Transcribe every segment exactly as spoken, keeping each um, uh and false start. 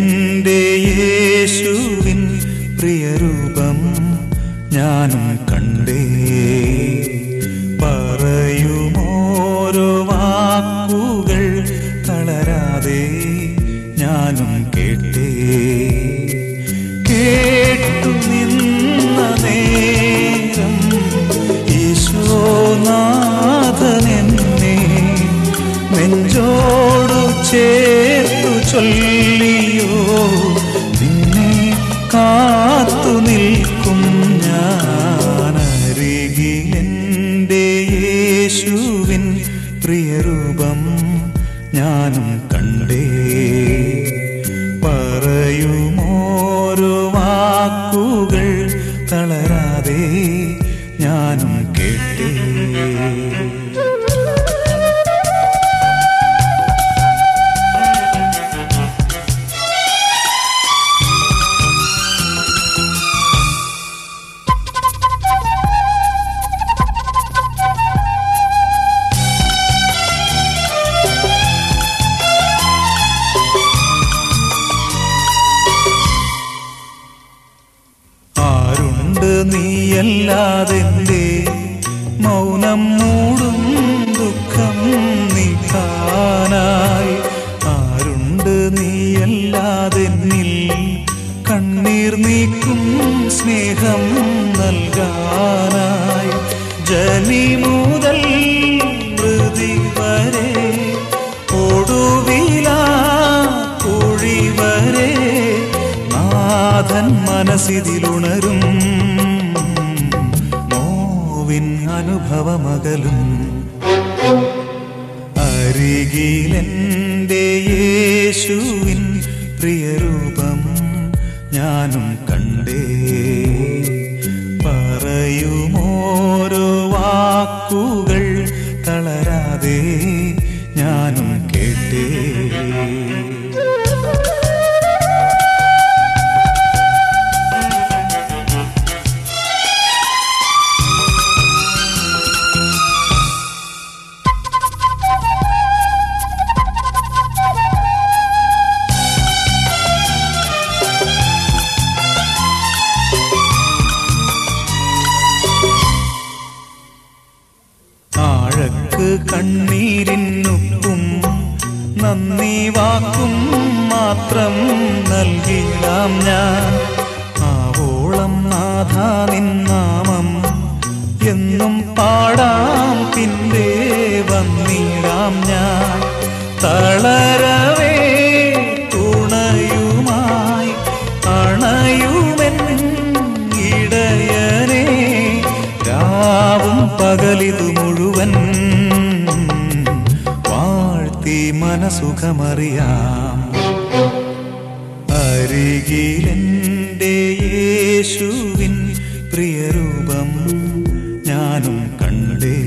അരികിലെൻ്റെ യേശുവിൻ പ്രിയരൂപം ഞാനും കണ്ടേ. പറയുമോരോ വാക്കുകൾ തളരാതെ ഞാനും കേട്ടേ. കേട്ടു നിന്ന നേരം ഈശോനാഥനെന്നെ നെഞ്ചോടു ചേർത്തു ചൊല്ലിയോ, നിന്നെ കാത്തു നിൽക്കും ഞാൻ. അരികിലെൻ്റെ യേശുവിൻ പ്രിയരൂപം ഞാനും കണ്ടേ. പറയുമോരോ വാക്കുകൾ തളരാതെ ഞാനും കേട്ടേ. നീയല്ലാതെന്റെ മൗനം മൂടും ദുഃഖം നീക്കാനായി. ആരുണ്ട് നീയല്ലാതെന്നിൽ കണ്ണീർ നീക്കും സ്നേഹം നൽകാനായി. ജനി മുതൽ മൃതി വരെ ഒടുവിലാ കുഴി വരെ നാഥൻ മനസ്സിതിലുണരും. അനുഭവമകലും അരികിലെൻ്റെ യേശുവിൻ പ്രിയരൂപം ഞാനും കണ്ടേ. പറയുമോരോ വാക്കുകൾ തളരാതെ ഞാനും കേട്ടേ. കണ്ണീരിനുപ്പും നന്ദി വാക്കും മാത്രം നൽകിടാം ഞാൻ. ആവോളം നാഥാ നിൻ നാമം എന്നും പാടാം, പിന്നെ വന്നിടാം ഞാൻ. തളരവേ തുണയുമായി അണയുമെൻ ഇടയനെ, രാവും പകലിതു മുഴുവൻ വാഴ്ത്തി മനസുഖമറിയാം. അരികിലെൻ്റെ യേശുവിൻ പ്രിയരൂപം ഞാനും കണ്ടേ.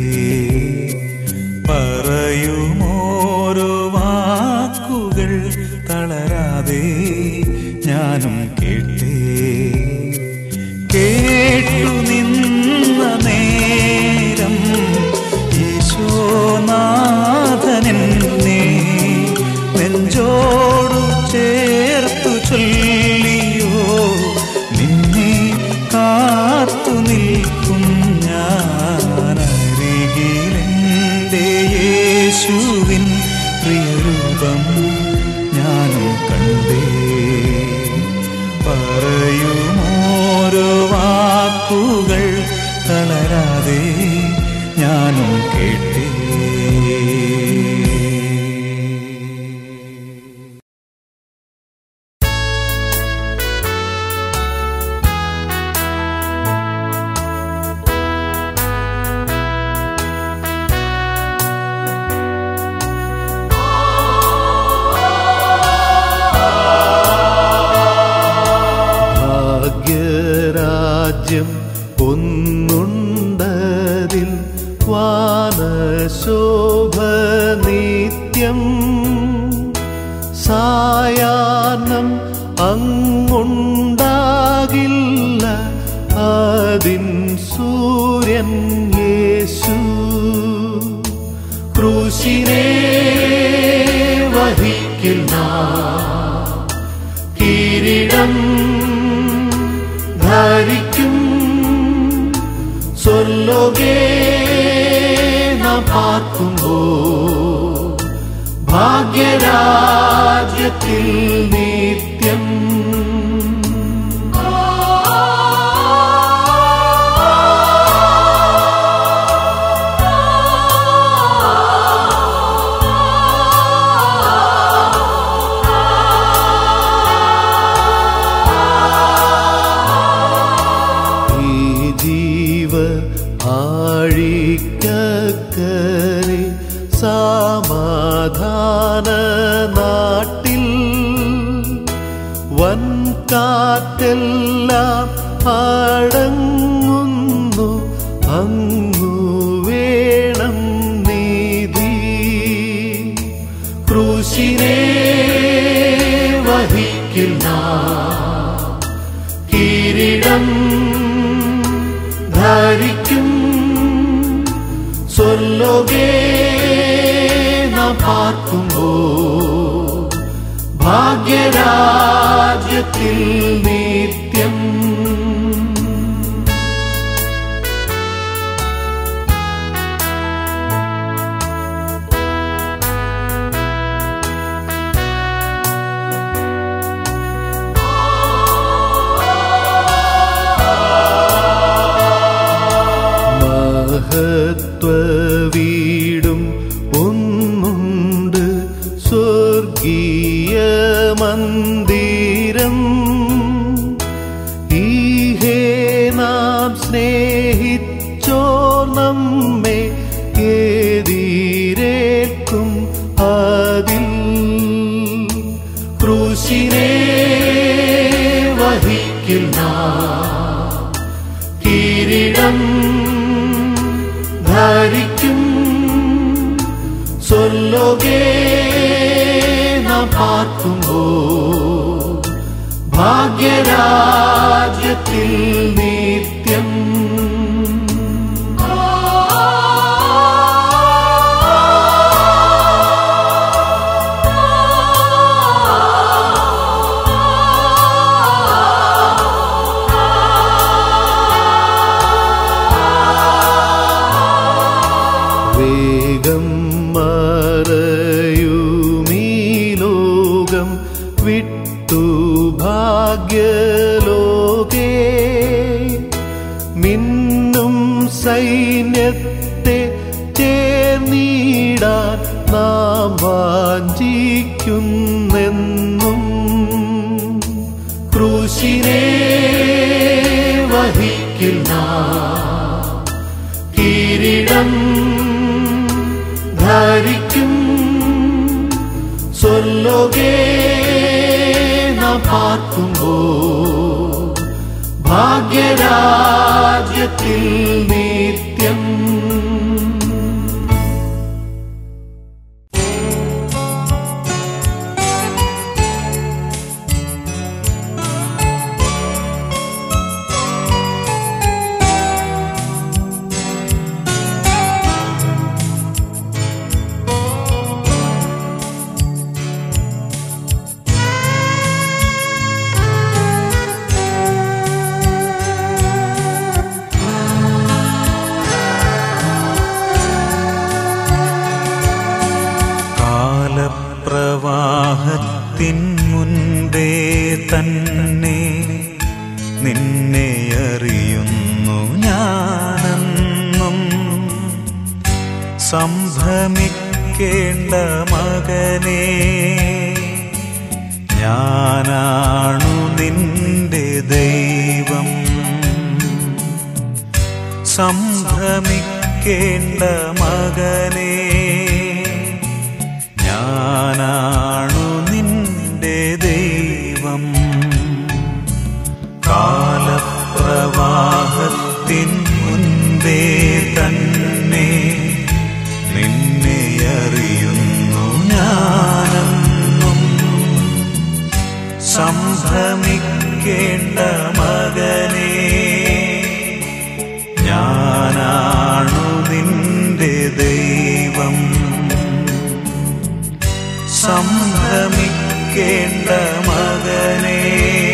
പറയുമോരോ വാക്കുകൾ തളരാതെ ഞാനും കേട്ടേ. കേട്ടു നിന്ന നേരം ഈശോനാഥനെന്നെ നെഞ്ചോടു ചേർത്തു ചൊല്ലിയോ, നിന്നെ കാത്തു നിൽക്കും ഞാൻ. അരികിലെൻ്റെ യേശുവിൻ പ്രിയരൂപം ഞാനും കണ്ടേ. പറയുമോരോ വാക്കുകൾ തളരാതെ ഞാനും കേട്ടേ. ഭാഗ്യരാജ്യം ഒന്നുണ്ടതിൽ വാനശോഭ നിത്യം. സായാഹ്നം അങ്ങുണ്ടാകില്ല, അതിൻ സൂര്യൻ യേശു. ക്രൂശിനെ വഹിക്കുന്ന കിരീടം ധരിക്കും സ്വർലോകേ നാം പാർക്കുമ്പോൾ ഭാഗ്യരാജ്യത്തിൽ നിത്യം. ആഴിക്കക്കരെ സമാധാന നാട്ടിൽ വൻകാറ്റെല്ലാം അടങ്ങുന്നു അങ്ങു വേണം നീതി. ക്രൂശിനെ വഹിക്കുന്ന കിരീടം ധരിക്കും സ്വർലോകേ നാം പാർക്കുമ്പോൾ ഭാഗ്യരാജ്യത്തിൽ നിത്യം. മഹത്വവീടും ഒന്നുണ്ട് സ്വർഗീയ മന്ദിരം. ഈഹേ നാം സ്നേഹിച്ചോ നമ്മെ എതിരേൽക്കും അതിൽ. ക്രൂശിനെ വഹിക്കുന്ന കിരീടം ധരിക്കും സ്വർലോകേ നാം പാർക്കുമ്പോൾ ഭാഗ്യരാജ്യത്തിൽ നിത്യം. വേഗം മറയുമീ ലോകം വിട്ടു ഭാഗ്യലോകേ മിന്നും സൈന്യത്തെ ചേർന്നിടാൻ നാം വാഞ്ചിക്കുന്നെന്നും. ക്രൂശിനെ വഹിക്കുന്ന കിരീടം ധരിക്കും സ്വർലോകേ നാം പാർക്കുമ്പോൾ ഭാഗ്യരാജ്യത്തിൽ നിത്യം. പ്രവാഹത്തിൻ മുൻപേ തന്നെ നിന്നെ അറിയുന്നു ഞാനെന്നും. സംഭ്രമിക്കേണ്ട മകനേ, ഞാനാണു നിന്റെ ദൈവം. സംഭ്രമിക്കേണ്ട മകനേ, ഞാനാണു നിന്റെ ദൈവം. കാലപ്രവാഹത്തിൻ മുൻപേ തന്നെ നിന്നെ അറിയുന്നു ഞാനെന്നും. സംഭ്രമിക്കേണ്ട മകനേ, ഞാനാണു നിന്റെ ദൈവം. സംഭ്രമിക്കേണ്ട മകനേ,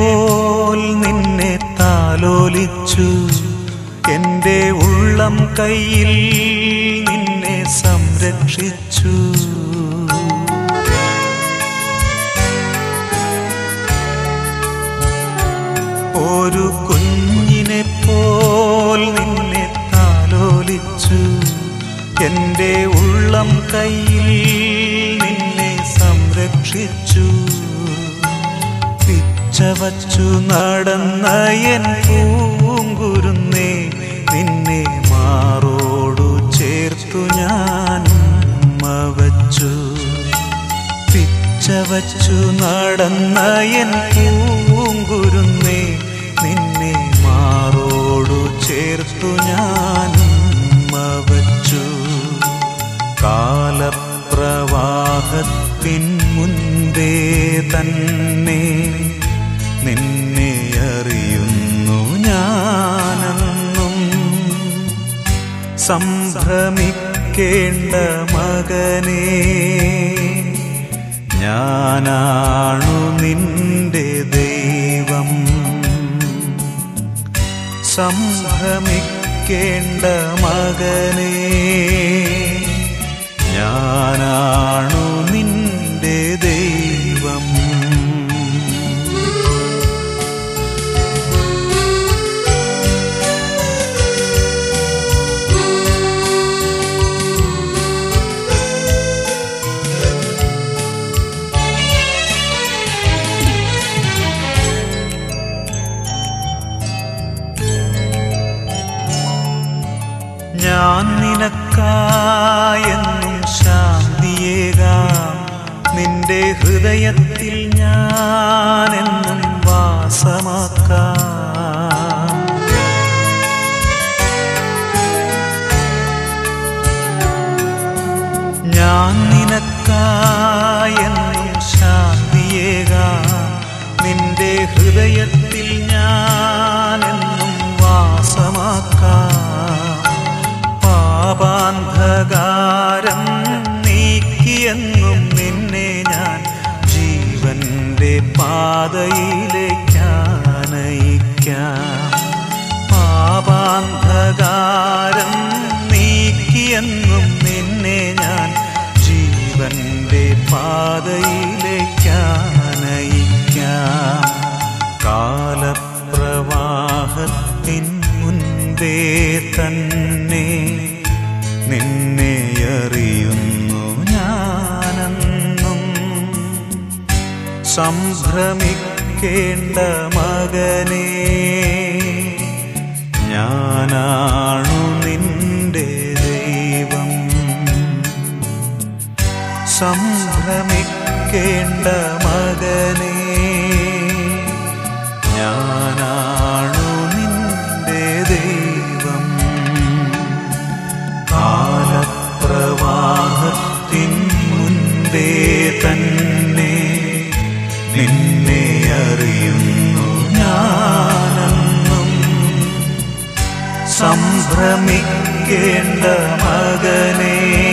പോൽ നിന്നെ താലോലിച്ചു, എൻ്റെ ഉള്ളം കയ്യിൽ നിന്നെ സംരക്ഷിച്ചു. ഒരു കുഞ്ഞിനെ പോൽ നിന്നെ താലോലിച്ചു, എൻ്റെ ഉള്ളം കയ്യിൽ നിന്നെ സംരക്ഷിച്ചു. പിച്ചവച്ചു നടന്ന എൻ പൂങ്കുരുന്നേ, നിന്നെ മാറോടു ചേർത്തു ഞാൻ വച്ചു. പിച്ചവച്ചു നടന്ന എൻ പൂങ്കുരുന്നേ, നിന്നെ മാറോടു ചേർത്തു ഞാൻ വച്ചു. കാലപ്രവാഹത്തിൻ മുൻപേ തന്നെ നിന്നെ അറിയുന്നു ഞാനെന്നും. സംഭ്രമിക്കേണ്ട മകനേ, ഞാനാണു നിന്റെ ദൈവം. സംഭ്രമിക്കേണ്ട മകനേ, ഞാനാണു നിന്റെ ദൈവം. ഞാൻ നിനക്കായെന്നും ശാന്തിയേകാം, നിന്റെ ഹൃദയത്തിൽ ഞാനെന്നും വാസമാക്കാം. ഞാൻ നിനക്കായെന്നും ശാന്തിയേകാം, നിന്റെ ഹൃദയത്തിൽ ഞാനെന്നും വാസമാക്കാം. പാപാന്ധകാരം നീക്കിയെന്നും നിന്നെ ഞാൻ ജീവന്റെ പാതയിലേക്കാനയിക്കാം. പാപാന്ധകാരം നീക്കിയെന്നും നിന്നെ ഞാൻ ജീവന്റെ പാതയിലേക്കാനയിക്കാം. കാലപ്രവാഹത്തിൻ മുൻപേ തന്നെ നിന്നെ അറിയുന്നു ഞാനെന്നും. സംഭ്രമിക്കേണ്ട മകനേ, ഞാനാണു നിന്റെ ദൈവം. സംഭ്രമിക്കേണ്ട മകനേ, ഞാനാണു നിന്റെ ദൈവം. കാലപ്രവാഹത്തിൻ മുൻപേ തന്നെ നിന്നെ അറിയുന്നു ഞാനെന്നും. സംഭ്രമിക്കേണ്ട മകനേ,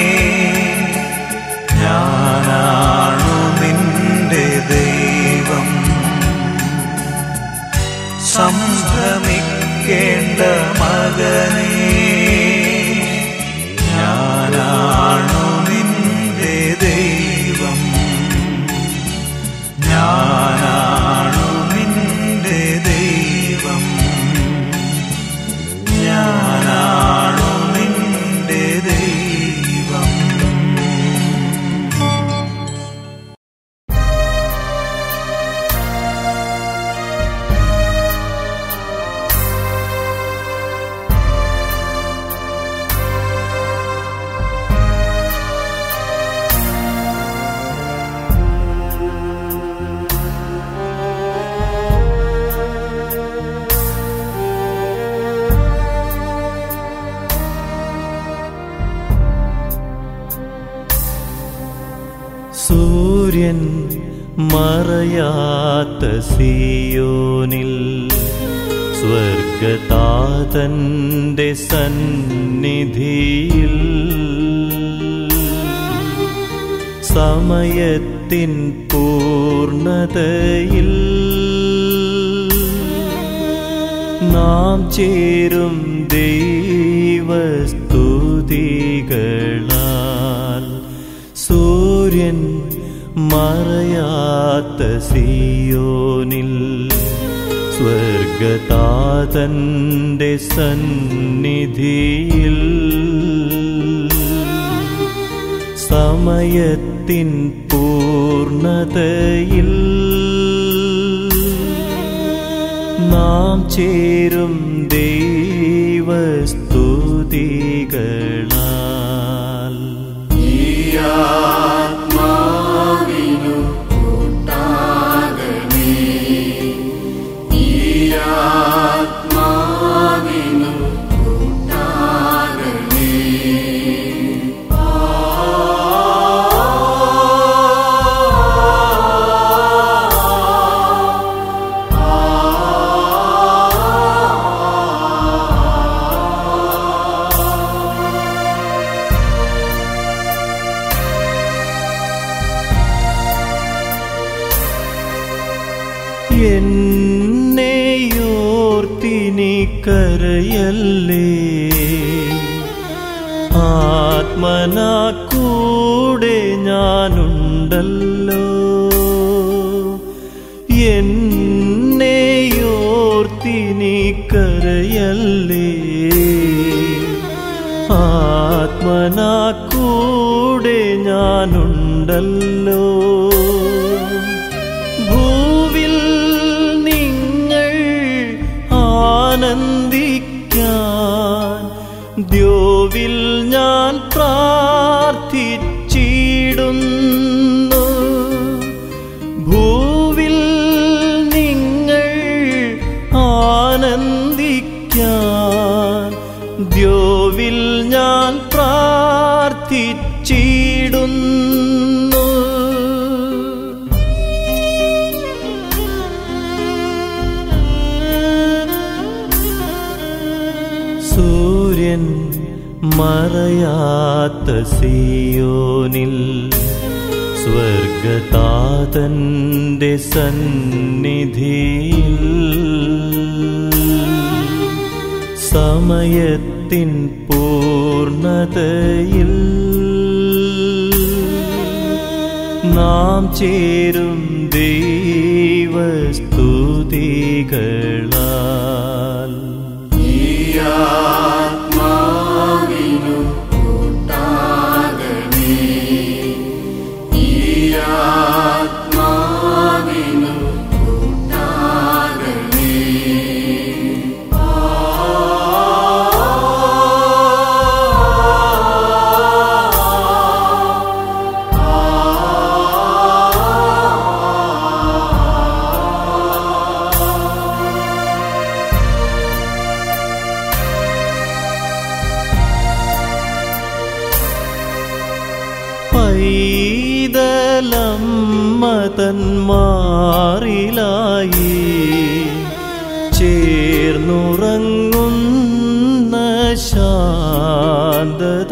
ഞാനാണു നിന്റെ ദൈവം. സംഭ്രമിക്കേണ്ട മകനേ, ഞാനാണു നിന്റെ ദൈവം. ഞാനാണു നിന്റെ ദൈവം. ഞാനാണു നിന്റെ ദൈവം. സൂര്യൻ മറയാത്ത സിയോനിൽ സ്വർഗതാതന്റെ സന്നിധിയിൽ സമയത്തിൻ പൂർണ്ണതയിൽ നാം ചേരും ദൈവസ്തുതികളാൽ സൂര്യൻ മറയാത്ത സിയോനിൽ സ്വർഗതാതന്റെ സന്നിധിയിൽ സമയത്തിൻ പൂർണ്ണതയിൽ നാം ചേരും ദൈവസ്തുതികളാൽ ആത്മാവിനു കൂട്ടാകണേ, ഈ ആത്മാവിനു കൂട്ടാകണേ. എന്നെയോർത്തിനി കരയല്ലേ, ആത്മനാ കൂടെ ഞാനുണ്ടല്ലോ. എന്നെയോർത്തിനി കരയല്ലേ, ആത്മനാ കൂടെ ഞാനുണ്ടല്ലോ. ഭൂവിൽ നിങ്ങൾ ആനന്ദിക്കാൻ ദ്യോവിൽ ഞാൻ പ്രാർത്ഥിച്ചിടുന്നു. ഭൂവിൽ നിങ്ങൾ ആനന്ദിക്കാൻ ദ്യോവിൽ ഞാൻ പ്രാർത്ഥിച്ചിടുന്നു. സൂര്യൻ മറയാത്ത സിയോനിൽ സ്വർഗതാതന്റെ സന്നിധിയിൽ സമയത്തിൻ പൂർണ്ണതയിൽ നാം ചേരും ദൈവസ്തുതികളാൽ ആത്മാവിനു കൂട്ടാകണേ, ഈ ആത്മാവിനു കൂട്ടാകണേ. പൈതലമ്മതന്മാരിലായി ചേർന്നുറങ്ങുന്ന ശാന്തത,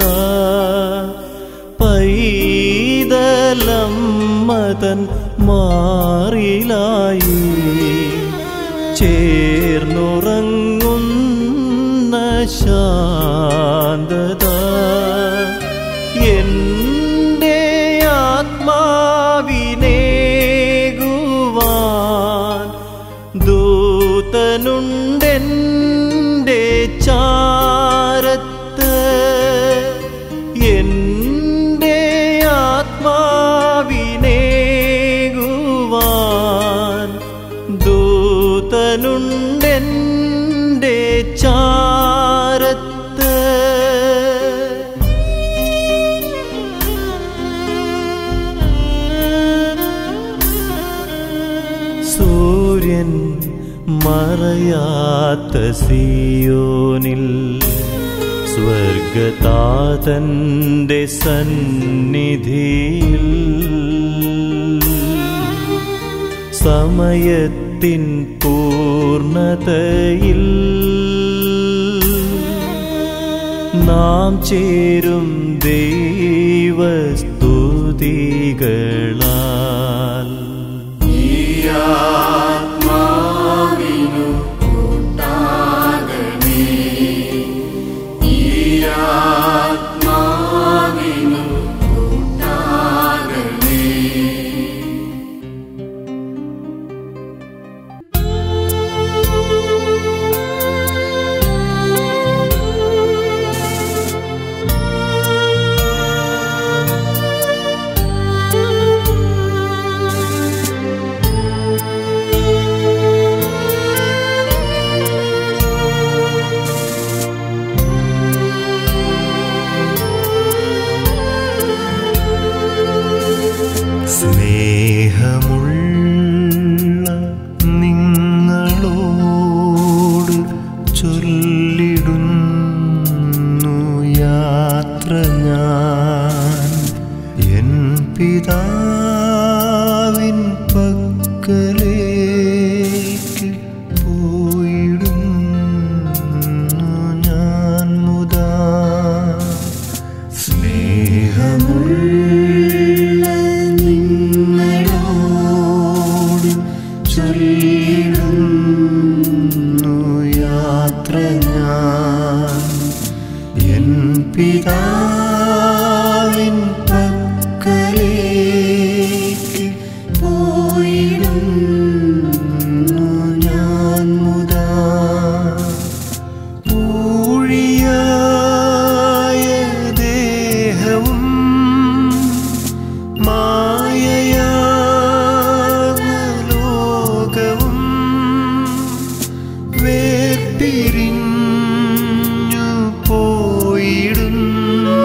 പൈതലമ്മതന്മാരിലായി ചേർന്നുറങ്ങുന്ന ശാന്തത എന്റെ ആത്മാവിനേകുവാൻ ദൂതനുണ്ടെന്റെ ചാരത്ത്. എന്റെ ആത്മാവിനേകുവാൻ ദൂതനുണ്ടെന്റെ ചാരത്ത്. സൂര്യൻ മറയാത്ത സിയോനിൽ സ്വർഗതാതന്റെ സന്നിധിയിൽ സമയത്തിൻ പൂർണ്ണതയിൽ നാം ചേരും ദൈവസ്തുതികളാൽ ആത്മാവിനു കൂട്ടാകണേ, നിങ്ങളോട് ചൊല്ലിടുന്നു യാത്ര ഞാൻ എൻ പിതാവിൻ പക്കലേക്ക് പോയിടുന്നു ഞാൻ മുതാ സ്നേഹമുള്ള നിങ്ങളോട് ചൊല്ലിടുന്നു യാത്ര ഞാൻ എൻ പിതാവിൻ പക്കലേക്ക് പോയിടുന്നു ഞാൻ മുതാ ഊഴിയായ ദേഹവും മായയാർന്ന ലോകവും വേർപിരിഞ്ഞു പോയിടുന്നു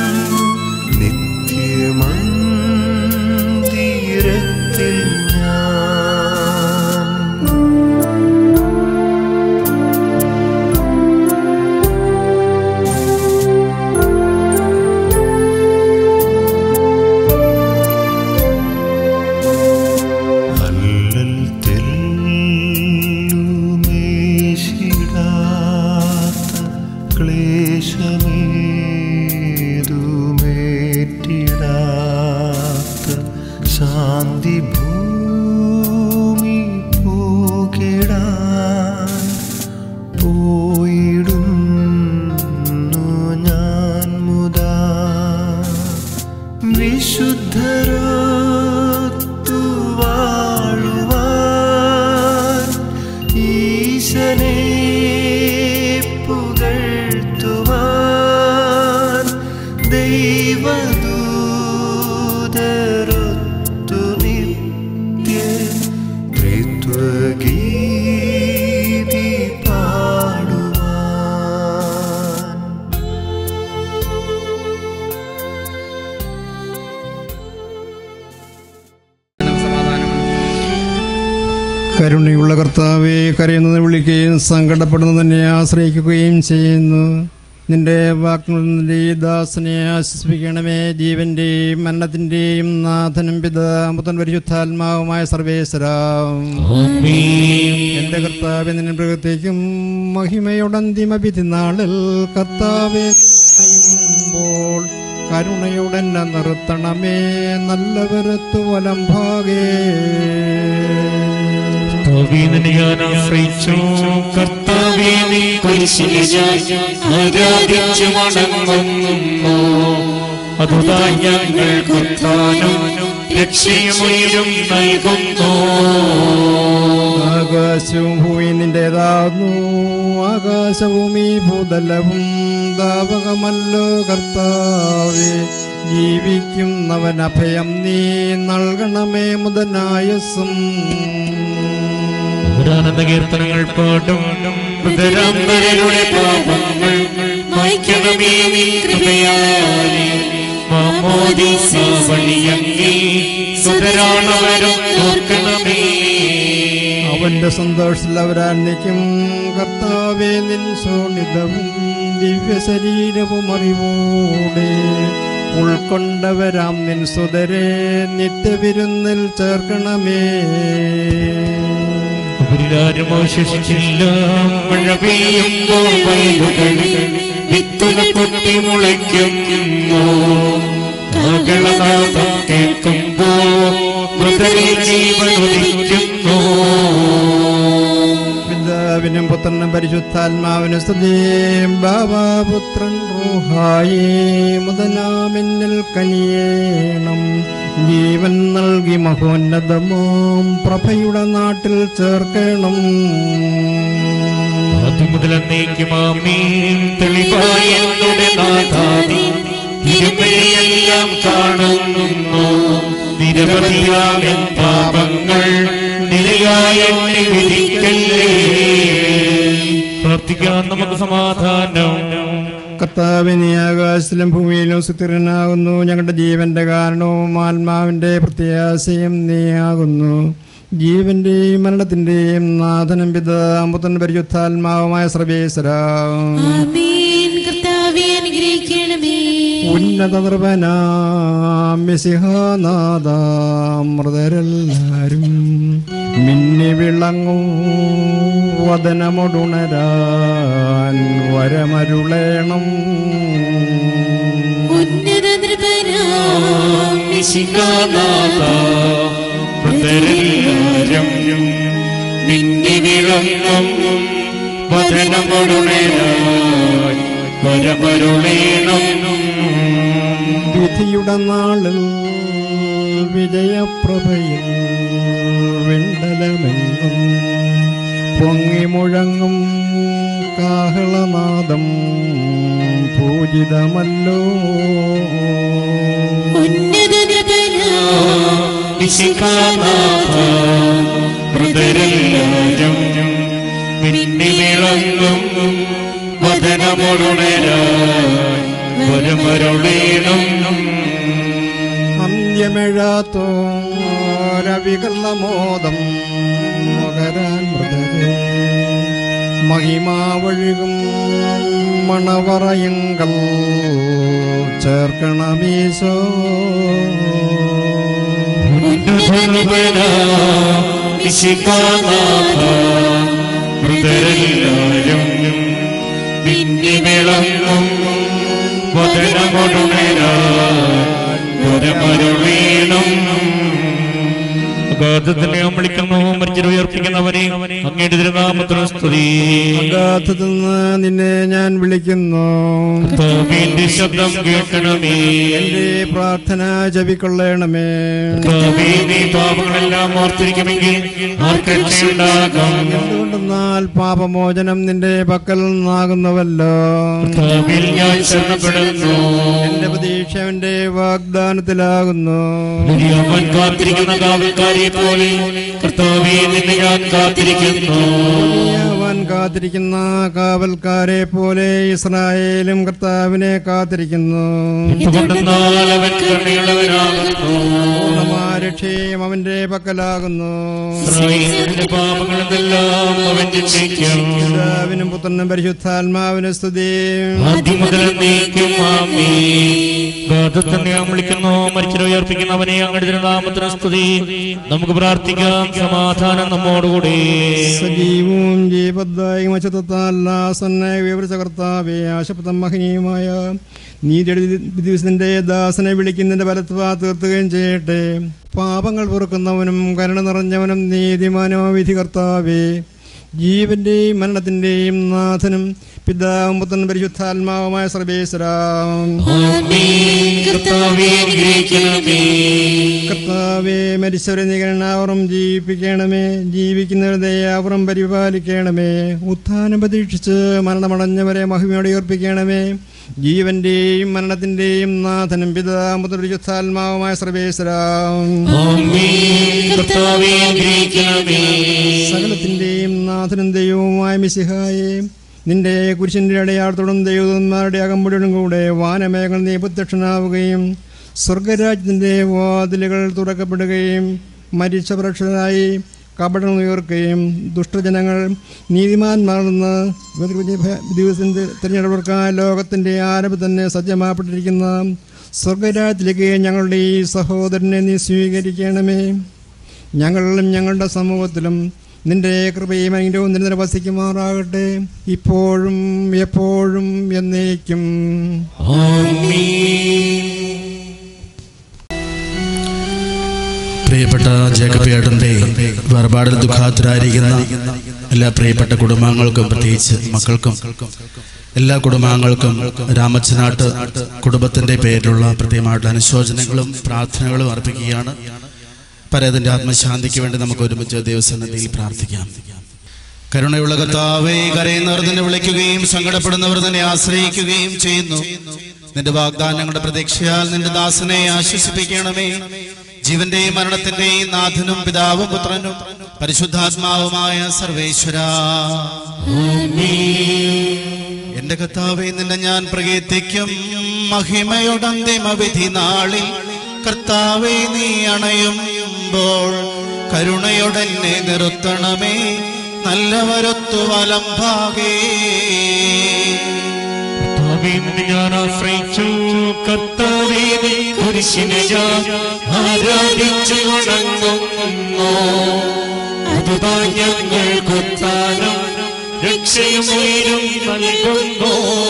നിത്യമന്ദിരത്തിൽ ഞാൻ അല്ലൽ തെല്ലുമേശിടാത്ത ക്ലേശമേതുമേറ്റിടാത്ത ശാന്തി ഭൂമി പൂകിടാൻ പോയിടുന്നു ഞാൻ മുതാ വിശുദ്ധരൊത്തു വാഴുവാൻ ഈശനെ പുകഴ്ത്തുവാൻ ദൈവദൂതരൊത്തു നിത്യ ത്രിത്വഗീതി പാടുവാൻ കരുണയുള്ള കർത്താവെ, കരയുന്നത് വിളിക്കുകയും സങ്കടപ്പെടുന്നതിനെ ആശ്രയിക്കുകയും ചെയ്യുന്നു. നിന്റെ വാക്കുകളിൽ നിന്റെ ഈ ദാസനെ ആശ്വസിപ്പിക്കണമേ. ജീവന്റെയും മരണത്തിന്റെയും നാഥനും പിതാമുതൻ പരിശുദ്ധാത്മാവുമായ സർവേശ്വരാം എന്റെ കർത്താവെ, നിന്റെ മൃഗത്തേക്കും മഹിമയുടെ അന്തിമ വിധി നാളിൽ കർത്താവെ മ്പോൾ കരുണയുടെ നിർത്തണമേ. നല്ലവരത്തു വലം ഭാഗേ ഞാൻ ആശ്രയിച്ചു കർത്താവേ, നീ കുരിശിലെ ഞാൻ ആരാധിച്ചു വണങ്ങുന്നു. അതുതാ ഞങ്ങൾക്കുത്താനും രക്ഷയുമുയരും നൽകുന്നു. ആകാശവും ഭൂമി നിന്റേതാകുന്നു. ആകാശവും ഈ ഭൂതലവും ദാപകമല്ലോ കർത്താവേ. ജീവിക്കുന്നവൻ അഭയം നീ നൽകണമേ മുതനായസും. കീർത്തനങ്ങൾ പാടും ഹൃദയാന്തരരുടെ പാപങ്ങൾ മായ്ക്കണമേ നീ കൃപയാലെ. മാമോദീസ വഴിയങ്ങി സുതരാണവരും ഓർക്കണമേ. അവന്റെ സന്തോഷത്തിൽ അവരാന്യക്കും കർത്താവേ നിൻ ശോണിതവും ദിവ്യ ശരീരവും അറിവോടെ ഉൾക്കൊണ്ടവരാം നിൻ സുതരെ നിത്യവിരുന്നിൽ ചേർക്കണമേ. അവരിലാരും അവശേഷിച്ചില്ല. മഴ പെയ്യുമ്പോൾ വയലുകളിൽ വിത്തുകൾ പൊട്ടി മുളയ്ക്കുന്നു. മകളനാഥം കേൾക്കുമ്പോൾ മൃതരെ ജീവൻ ഉദിക്കുന്നു. പിതാവിനും പുത്രനും പരിശുദ്ധാത്മാവിനും സ്തുതി. ബാബാപുത്രൻ റൂഹായേ മുതനാമിന്നൽ കനിയേണം. ജീവൻ നൽകി മഹോന്നതമോം പ്രഭയുടെ നാട്ടിൽ ചേർക്കണം. മുതലെന്നേക്കുമാമീൻ തെളിവായ എന്നുടെ നാഥാദി തിരുമേനിയെല്ലാം കാണുന്നു. നിരവധിയായ പാപങ്ങൾ നിലയായ വിധിക്കല്ലേ. പ്രാർത്ഥിക്കാൻ നമുക്ക് സമാധാനം. കർത്താവിനെ ആകാശത്തിലും ഭൂമിയിലും സുസ്ഥിരനാകുന്നു. ഞങ്ങളുടെ ജീവന്റെ കാരണവും ആത്മാവിന്റെ പ്രത്യാശയും നീയാകുന്നു. ജീവന്റെയും മരണത്തിന്റെയും നാഥനും പിതാവും പുത്രനും പരിശുദ്ധാത്മാവുമായ സർവേശ്വരാ, ഉന്നത നൃപനാം മിശിഹാനാഥാം മൃതരെല്ലാരും മിന്നി വിളങ്ങും വദനമൊടുണരാൻ വരമരുളേണം. ഉന്നത നൃപനാം മിശിഹാനാഥാം മൃതരെല്ലാരും മിന്നി വിളങ്ങും വദനമൊടുണരാൻ വരമരുളേണം. വിധിയുടെ നാളിൽ വിജയപ്രഭയിൽ വെണ്ടലമെങ്ങും പൊങ്ങി മുഴങ്ങും കാഹളനാദം പൂജിതമല്ലോ. മൃതരെല്ലാരും മിന്നി വിളങ്ങും വദനമൊടുണരാൻ വരമരുളേണം. അന്ത്യമെഴാത്തോരവികള്ളമോദം മകരാൻ മൃതരെ മഹിമാവഴുകും മണവറയങ്കൽ ചേർക്കണമീശോ. മൃതരെല്ലാരും മിന്നി വിളങ്ങും വദനമൊടുണരാൻ വരമരുളേണം. അഗാധത്തിനെ വിളിക്കുന്നു, മരിച്ചവരെ ഉയർപ്പിക്കുന്നവനെ അങ്ങയുടെ തിരുനാമത്തിന് സ്തുതി. അഗാധത്തിൽ നിന്ന് നിന്നെ ഞാൻ വിളിക്കുന്നു, കർത്താവിന്റെ ശബ്ദം കേൾക്കണമേ. എന്റെ പ്രാർത്ഥന ജപിക്കൊള്ളണമേ. കർത്താവേ, നീ പാപങ്ങളെല്ലാം ഓർത്തിരിക്കുമെങ്കിൽ ആർക്ക് രക്ഷയുണ്ടാകും? എന്തുകൊണ്ടെന്നാൽ പാപമോചനം നിന്റെ പക്കൽ നിന്നാകുന്നുവല്ലോ. കർത്താവിൽ ഞാൻ ശരണപ്പെടുന്നു. എന്റെ പ്രതീക്ഷ അവന്റെ വാഗ്ദാനത്തിലാകുന്നു. അവൻ കാത്തിരിക്കുന്ന കാവൽക്കാരെ പോലെ കർത്താവേ, നിന്നെ ഞാൻ കാത്തിരിക്കുന്നു. അവൻ കാത്തിരിക്കുന്ന കാവൽക്കാരെ പോലെ ഇസ്രായേലും കർത്താവിനെ കാത്തിരിക്കുന്നു. എന്തുകൊണ്ടെന്നാൽ അവൻ കരുണയുള്ളവനാകുന്നു. രക്ഷയും അവന്റെ പക്കലാകുന്നു. ഇസ്രായേലിന്റെ പാപങ്ങളെല്ലാം അവൻ രക്ഷിക്കും. പിതാവിനും പുത്രനും പരിശുദ്ധാത്മാവിനും സ്തുതി. ആദ്യം മുതൽ എന്നേക്കും ആമേൻ. ഗാദത്തിനെ വിളിക്കുന്നു, മരിച്ചവരെ ഉയർപ്പിക്കുന്നവനെ അങ്ങയുടെ തിരുനാമത്തിന് സ്തുതി. നമുക്ക് പ്രാർത്ഥിക്കാം. സമാധാനം നമ്മോടുകൂടി. സജീവവും ജീവദ്ദായകവും അശുദ്ധത്താലാസന്നെ വിവരിച്ച കർത്താവേ, ആശുപത്രം മഹനീയമായ നീതിയുടെ ദിവസത്തിന്റെ ദാസനെ വിളിക്കുന്നതിന്റെ ഫലത്വ തീർത്തുകയും ചെയ്യട്ടെ. പാപങ്ങൾ പൊറുക്കുന്നവനും കരുണ നിറഞ്ഞവനും നീതിമാനോ വിധി കർത്താവേ, ജീവന്റെയും മരണത്തിന്റെയും നാഥനും പിതാവും പുത്രനും പരിശുദ്ധാത്മാവുമായ സർവേശ്വരാ, കർത്താവേ, മരിച്ചവരെ നികരണാവറും ജീവിപ്പിക്കണമേ. ജീവിക്കുന്നവരെ ദയാവറും പരിപാലിക്കണമേ. ഉത്ഥാനം പ്രതീക്ഷിച്ച് മരണമടഞ്ഞവരെ മഹിമയോടെ ഉയർപ്പിക്കണമേ. ജീവന്റെയും മരണത്തിന്റെയും നാഥനും പിതാവും പുത്രനും പരിശുദ്ധാത്മാവുമായ സർവേശ്വരാ, സകലത്തിന്റെയും നാഥനും ദൈവവുമായ മിശിഹായേ, നിന്റെ കുരിശിന്റെ അടയാളത്തോടും ദൈവന്മാരുടെ അകമ്പടിയോടും കൂടെ വാനമേഘങ്ങൾ നീ പ്രത്യക്ഷനാവുകയും സ്വർഗരാജ്യത്തിന്റെ വാതിലുകൾ തുറക്കപ്പെടുകയും മരിച്ച പ്രക്ഷനായി കപടം ഉയർക്കുകയും ദുഷ്ടജനങ്ങൾ നീതിമാന്മാരിൽ നിന്ന് ദിവസത്തിന്റെ തിരഞ്ഞെടുപ്പുകാർ ലോകത്തിന്റെ ആരംഭം തന്നെ സജ്ജമാക്കപ്പെട്ടിരിക്കുന്ന സ്വർഗരാജ്യത്തിലേക്ക് ഞങ്ങളുടെ ഈ സഹോദരനെ നീ സ്വീകരിക്കണമേ. ഞങ്ങളിലും ഞങ്ങളുടെ സമൂഹത്തിലും നിന്റെ കൃപയും അനുഗ്രഹവും നിരന്തരം വസിക്കുമാറാകട്ടെ, ഇപ്പോഴും എപ്പോഴും എന്നേക്കും. പ്രിയപ്പെട്ട ജേക്കബേട്ടന്റെ വേർപാടിൽ ദുഃഖാതുരായിരിക്കുന്ന എല്ലാ പ്രിയപ്പെട്ട കുടുംബാംഗങ്ങൾക്കും, പ്രത്യേകിച്ച് മക്കൾക്കും, എല്ലാ കുടുംബാംഗങ്ങൾക്കും രാമച്ചനാട്ട് കുടുംബത്തിന്റെ പേരിലുള്ള പ്രത്യേകമായിട്ടുള്ള അനുശോചനങ്ങളും പ്രാർത്ഥനകളും അർപ്പിക്കുകയാണ്. പരേതന്റെ ആത്മശാന്തിക്ക് വേണ്ടി നമുക്ക് ഒരുമിച്ച് ദൈവസന്നിധിയിൽ പ്രാർത്ഥിക്കാം. കരുണയുള്ള കർത്താവേ, കരയുന്നവർ തന്നെ വിളിക്കുകയും സങ്കടപ്പെടുന്നവർ തന്നെ ആശ്രയിക്കുകയും ചെയ്യുന്നു. നിന്റെ വാഗ്ദാനങ്ങളുടെ പ്രതീക്ഷയാൽ നിന്റെ ദാസനെ ആശ്വസിപ്പിക്കണമേ. ജീവന്റെയും മരണത്തിന്റെയും നാഥനും പിതാവും പുത്രനും പരിശുദ്ധാത്മാവുമായ സർവേശ്വരാ, എന്റെ കർത്താവേ, നിന്നെ ഞാൻ പ്രകീർത്തിക്കും. മഹിമയുടെ അന്തിമ വിധി നാളിൽ കർത്താവേ, നീ അണയുമ്പോൾ കരുണയോടെന്നെ നിർത്തണമേ നല്ലവരൊത്തു വലം ഭാഗേ. ഞാൻ ആശ്രയിച്ചു കർത്താവേ, കുരിശിനെ ഞാൻ ആരാധിച്ചു വണങ്ങുന്നു. അതുതാ ഞങ്ങൾക്ക് ഉദ്ധാനം രക്ഷയും ഉയരും നൽകുന്നു.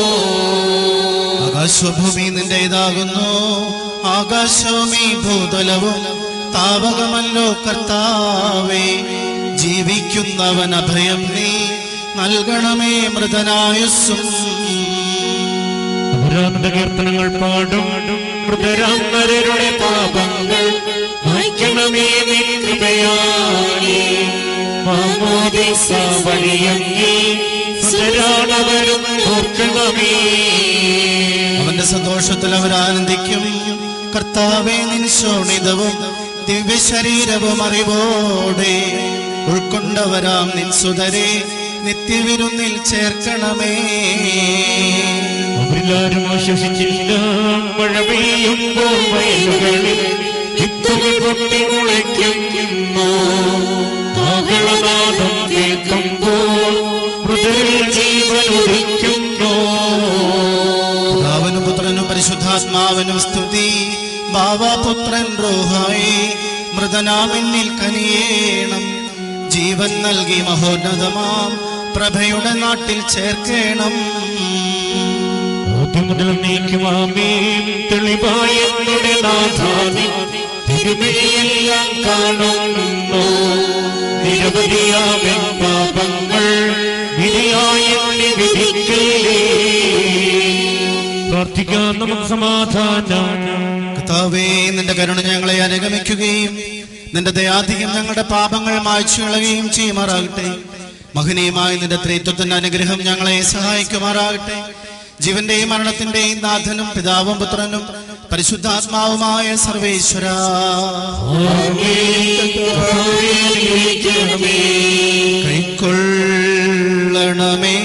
ആകാശഭൂമി നിന്റേതാകുന്നു, ആകാശവും ഈ ഭൂതലവും താവകമല്ലോ കർത്താവേ. ജീവിക്കുന്നവൻ അഭയം നീ നൽകണമേ മൃതനായുസ്സും. അപരാധ കീർത്തനങ്ങൾ പാടും മൃതരാം നരരുടെ പാപങ്ങൾ മായ്ക്കണമേ നിൻ കൃപയാലേ. മാമോദീസ വഴിയങ്ങി സുതരാണവരും ഓർക്കണമേ. അവന്റെ സന്തോഷത്തിൽ അവരാനന്ദിക്കും. കർത്താവേ, നിൻ ശോണിതവും ദിവ്യശരീരവും അറിവോടെ ഉൾക്കൊണ്ടവരാം നിൻ സുതരെ നിത്യവിരുന്നിൽ ചേർക്കണമേ. അവരെല്ലാരും ആശ്വസിച്ചില്ല. മഴ പെയ്യുമ്പോൾ വയലുകളിൽ വിത്തുകൾ പൊട്ടി മുളയ്ക്കുന്നു. കാഹളനാദം കേൾക്കുമ്പോൾ മൃതരിൽ ജീവൻ ഉദിക്കുന്നു. പിതാവിനും പുത്രനും പരിശുദ്ധാത്മാവിനും സ്തുതി. ബാവാപുത്രൻ റൂഹായി മൃതനാമിന്നിൽ കനിയേണം. ജീവൻ നൽകി മഹോന്നതമാം പ്രഭയുടെ നാട്ടിൽ ചേർക്കേണം. മുതൽ നീക്കുവാമേൻ തെളിവായ എന്നുടെ നാഥാനി തിരുമേനിയെല്ലാം കാണുന്നു. നിരവധിയാമൻ പാപങ്ങൾ വിധിയായ വിധിക്കലേ. പ്രാർത്ഥിക്കാൻ നമുക്ക് സമാധാനം. കർത്താവേ, നിന്റെ കരുണ ഞങ്ങളെ അനുഗമിക്കുകയും നിന്റെ ദയാധികം ഞങ്ങളുടെ പാപങ്ങൾ മായ്ച്ചു കളയുകയും ചെയ്യുമാറാകട്ടെ. മഹനീയമായ നിന്റെ ത്രിത്വത്തിന്റെ അനുഗ്രഹം ഞങ്ങളെ സഹായിക്കുമാറാകട്ടെ. ജീവന്റെയും മരണത്തിന്റെയും നാഥനും പിതാവും പുത്രനും പരിശുദ്ധാത്മാവുമായ സർവേശ്വര, കൈക്കൊള്ളണമേ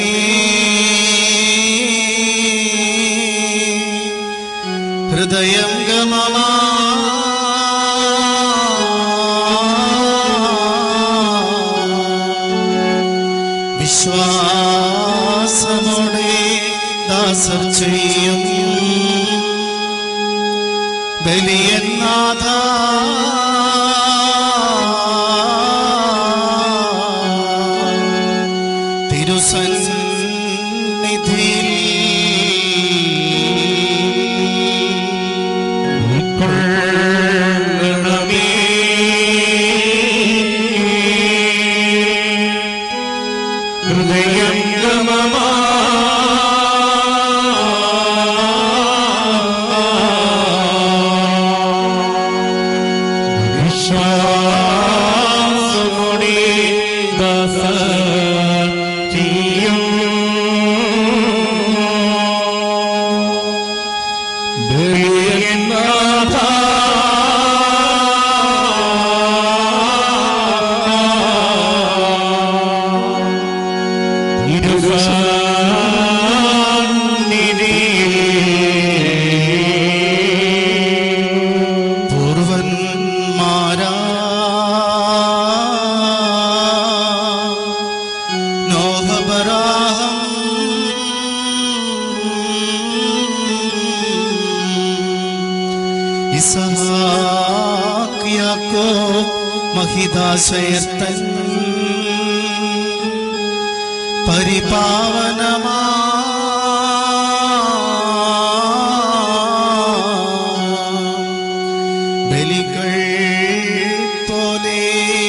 ഹൃദയം ഗമമാ വിശ്വാസമോടെ ദാസർ ചെയ്യും ബലിയനാഥ. തിരുസന്നിധിയിൽ മഹിതാശയർത്തൻ പരിപാവനമാ ബലികൾ പോലെ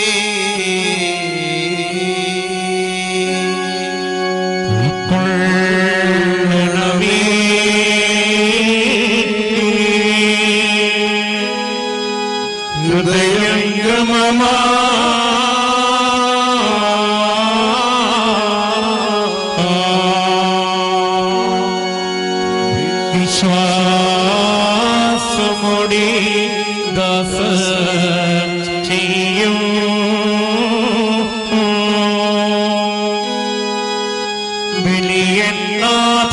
വിശ്വാസമോടെ ദാസർ ചെയ്യും ബലിയനാഥ.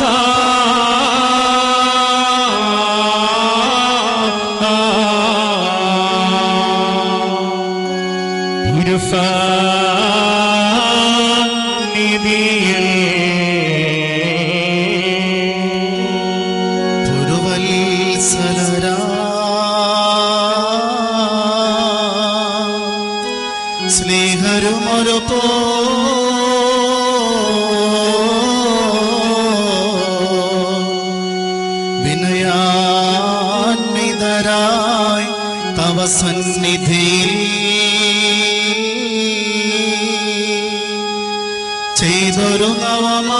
പുരുവത്സലരാ സ്നേഹരുമൊരു പോ വിനയാന്വിതരായി തവ സന്നിധിയിൽ ചെയ്തൊരു നവമാ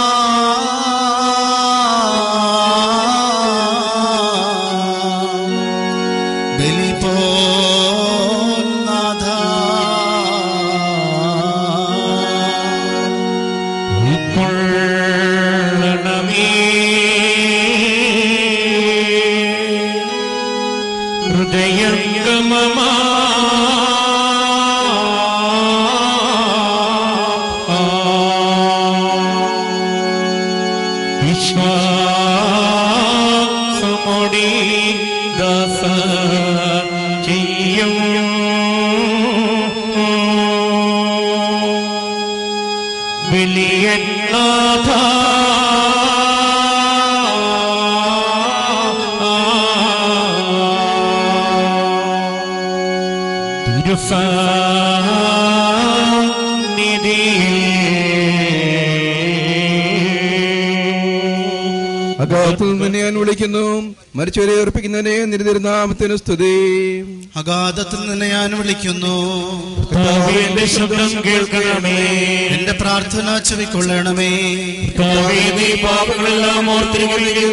അഗാധത്തിൽ നിന്ന് ഞാൻ വിളിക്കുന്നു, മരിച്ചവരെ ഉറപ്പിക്കുന്നതിനെ നിന്റെ തിരുനാമത്തിന് സ്തുതി. അഗാധത്തിൽ നിന്ന് ഞാൻ വിളിക്കുന്നു, എന്റെ ശബ്ദം കേൾക്കണമേ. എന്റെ പ്രാർത്ഥന ചെവിക്കൊള്ളണമേ. പാപങ്ങളെല്ലാം ഓർത്തിരിക്കുകയും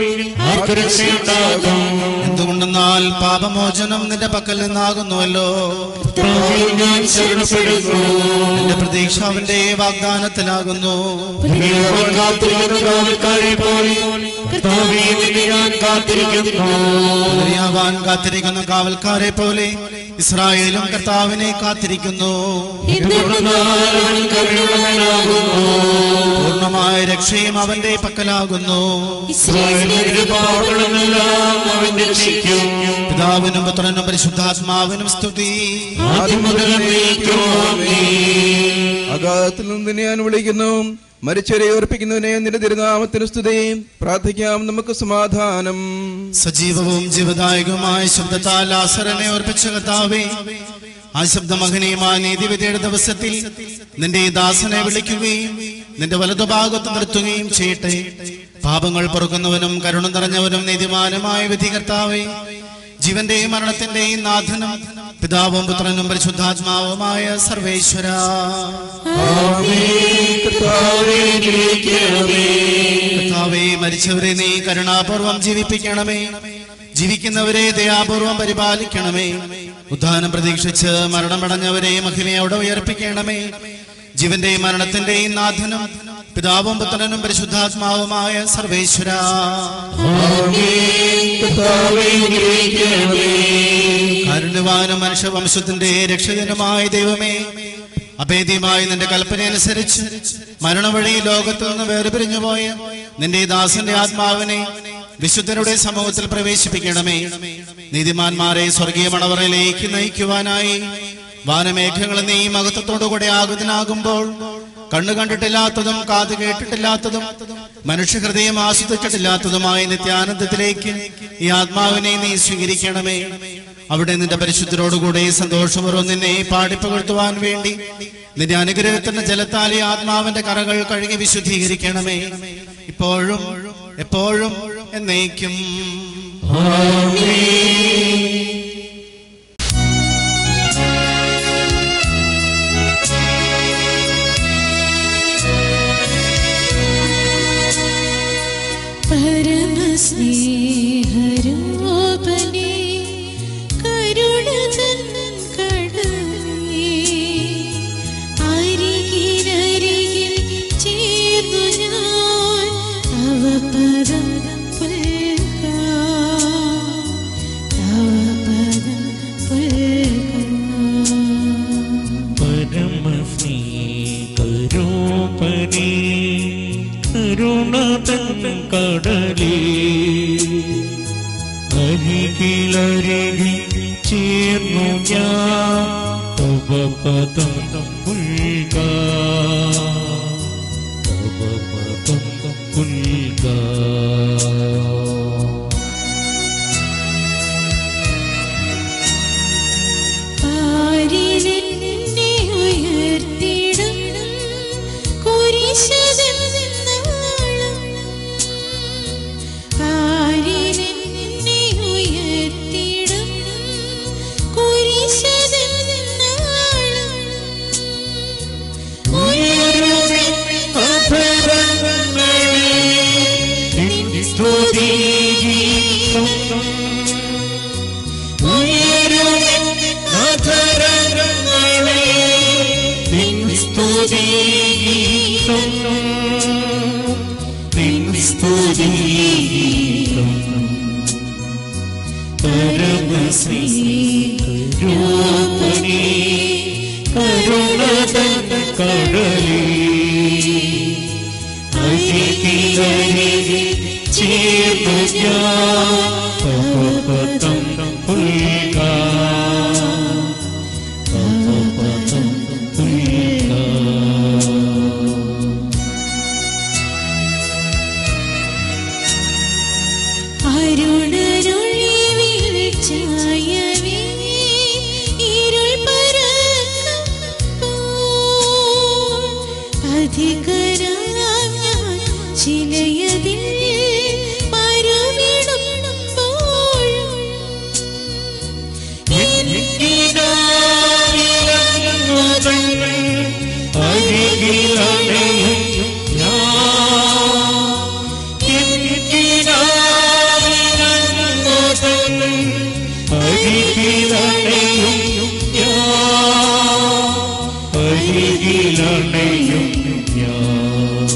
എന്തുകൊണ്ടെന്നാൽ പാപമോചനം നിന്റെ പക്കൽ നിന്നാകുന്നുവല്ലോ. എന്റെ പ്രതീക്ഷ അവന്റെ വാഗ്ദാനത്തിലാകുന്നു. കാത്തിരിക്കുന്ന കാവൽക്കാരെ പോലെ ഇസ്രായേലും കർത്താവിനെ കാത്തിരിക്കുന്നു. പൂർണ്ണമായ രക്ഷയും അവന്റെ പക്കലാകുന്നു. പിതാവിനും പുത്രനും പരിശുദ്ധാത്മാവിനും സ്തുതി. അഗാധത്തിൽ നിന്ന് ഞാൻ വിളിക്കുന്നു, മരിച്ചവരെ ഓർപ്പിക്കുന്നതിനെ നിന്റെ തിരുനാമത്തിന് സ്തുതി. പ്രാർത്ഥിക്കാം, നമുക്ക് സമാധാനം. സജീവവും ജീവദായകവുമായ ശബ്ദത്താൽ ലാസറിനെ ഓർപ്പിച്ച കർത്താവേ, ആ ശബ്ദമഹനീയമായ നീതിവിധിയുടെ ദിവസത്തിൽ നിന്റെ ദാസനെ വിളിക്കുകയും നിന്റെ വലതുഭാഗത്ത് നിർത്തുകയും ചെയ്യട്ടെ. പാപങ്ങൾ പൊറുക്കുന്നവനും കരുണ നിറഞ്ഞവനും നീതിമാനുമായ വിധി കർത്താവേ, ജീവന്റെയും മരണത്തിന്റെയും നാഥനും പിതാവും പുത്രനും പരിശുദ്ധാത്മാവുമായ സർവേശ്വര, കർത്താവേ, മരിച്ചവരെ നീ കരുണാപൂർവം ജീവിപ്പിക്കണമേ. ജീവിക്കുന്നവരെ ദയാപൂർവം പരിപാലിക്കണമേ. ഉദ്ധാനം പ്രതീക്ഷിച്ച് മരണമടഞ്ഞവരെ മഹിമയോടെ ഉയർപ്പിക്കണമേ. ജീവന്റെയും മരണത്തിന്റെയും നാഥനും പിതാവും പുത്രനും പരിശുദ്ധാത്മാവുമായ സർവേശ്വര, കാരുണ്യവാനും മനുഷ്യവംശത്തിന്റെ രക്ഷകനുമായ ദൈവമേ, അഭേദ്യമായി നിന്റെ കൽപ്പനയനുസരിച്ച് മരണവഴി ലോകത്തു നിന്ന് വേർപിരിഞ്ഞു പോയ നിന്റെ ദാസന്റെ ആത്മാവിനെ വിശുദ്ധരുടെ സമൂഹത്തിൽ പ്രവേശിപ്പിക്കണമേ. നീതിമാന്മാരെ സ്വർഗീയ മണവറയിലേക്ക് നയിക്കുവാനായി വാനമേഘങ്ങൾ നീ മഹത്വത്തോടുകൂടെ ആകുതനാകുമ്പോൾ കണ്ണു കണ്ടിട്ടില്ലാത്തതും കാത് കേട്ടിട്ടില്ലാത്തതും മനുഷ്യഹൃദയം ആസ്വദിച്ചിട്ടില്ലാത്തതുമായ നിത്യാനന്ദത്തിലേക്ക് ഈ ആത്മാവിനെ നീ സ്വീകരിക്കണമേ. അവിടെ നിന്റെ പരിശുദ്ധരോടുകൂടെ സന്തോഷപൂർവ്വം നിന്നെ പാടിപ്പകർത്തുവാൻ വേണ്ടി നിന്റെ അനുഗ്രഹത്തിന്റെ ജലത്താൽ ഈ ആത്മാവിന്റെ കറകൾ കഴുകി വിശുദ്ധീകരിക്കണമേ. ഇപ്പോഴും എപ്പോഴും എന്നേക്കും. പരമസ്നേഹരൂപനേ, കരുണതൻ കടലേ, അരികിലരികിൽ ചേർന്നു ഞാൻ തവ പദം പുൽകാം, തവ പദം പുൽകാം. പരമസ്നേഹരൂപനേ, കരുണതൻ കടലേ, അരികിലരികിൽ ചേർന്നു ഞാൻ തവ പദം പുൽകാം, പദം പുൽക. പാരിലെന്നെ ഉയർത്തിടും കുരിശിതെന്നാളും, പാരിലെന്നെ ഉയർത്തിടും കുരിശിതെന്നാളും, ഉയരുവിൻ അധരങ്ങളിൽ നിൻ സ്തുതിഗീതം. ഉയരുവിൻ അധരങ്ങളിൽ നിൻ സ്തുതിഗീതം. നിൻ സ്തുതിഗീതം. പരമസ്നേഹരൂപനേ കരുണതൻ കടലേ, അരികിലരികിൽ ചേർന്നു ഞാൻ പദം പുൽക. പദം പുൽക. അരുണരുളിവിൽ ചായവേ ഇരുൾ പരക്കുമ്പോൾ, അധികരാം ഞാൻ ചിലയതിൽ മരുവിടുമ്പോൾ, അരികിലണയും അരികിലണയും ഞാൻ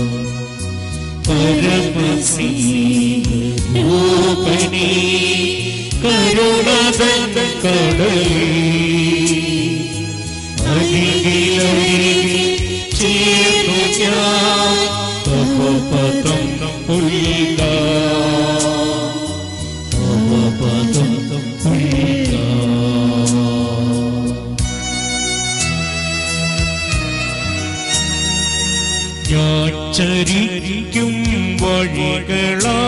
പരമസ്നേഹരൂപനേ കരുണതൻ കടലേ, അരികിലരികിൽ ചേർന്നു ഞാൻ പദം പുൽക. പദം പുൽക. ഞാൻ ചരിക്കും വഴികളാ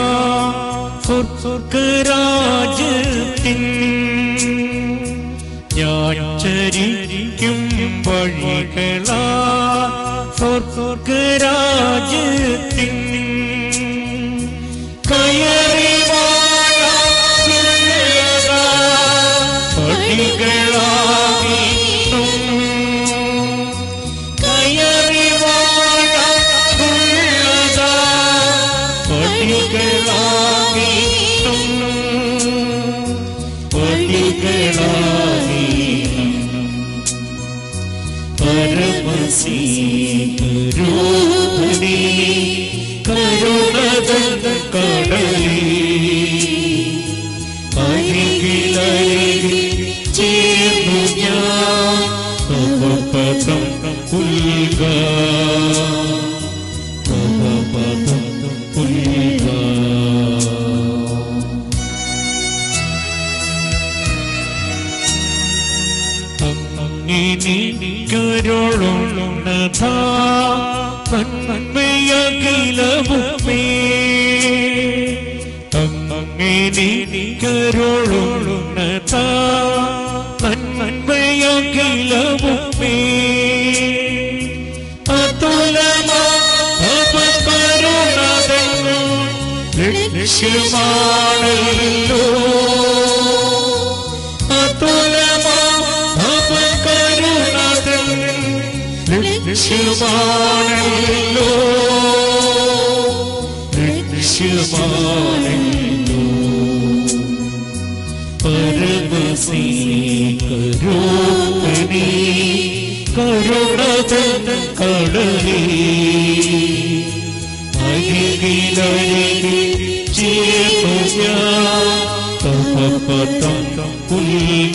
സ്വർഗരാജ്യത്തിൻ, ഞാൻ ചരിക്കും വഴികളാ സ്വർഗരാജ്യത്തിൻ. കയറി പടികളാകിട്ടും, കയറി വാഴുള്ളതാ പടികളാകിട്ടും, പടികളാകിട്ടും. പരമസ്നേഹരൂപനേ കരുണതൻ കടലേ, അരികിലരികിൽ ചേർന്നു ഞാൻ പദം പുൽക. പദം പുൽക. അങ്ങനെനിക്കരുളുന്നതാ നന്മയഖിലവുമേ, അങ്ങനെനിക്കരുളുന്നതാ നന്മയഖിലവുമേ, അതുലമാ കരുണതൻ ലക്ഷ്യമാണല്ലോ, അതുലമാ കരുണതൻ ലക്ഷ്യമാണല്ലോ, ലക്ഷ്യമാണല്ലോ. പരമസ്നേഹരൂപനേ കരുണതൻ കടലേ, അരികിലരികിൽ ചേർന്നു ഞാൻ പദം പുൽക.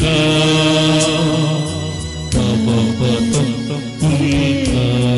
പദം പുൽക.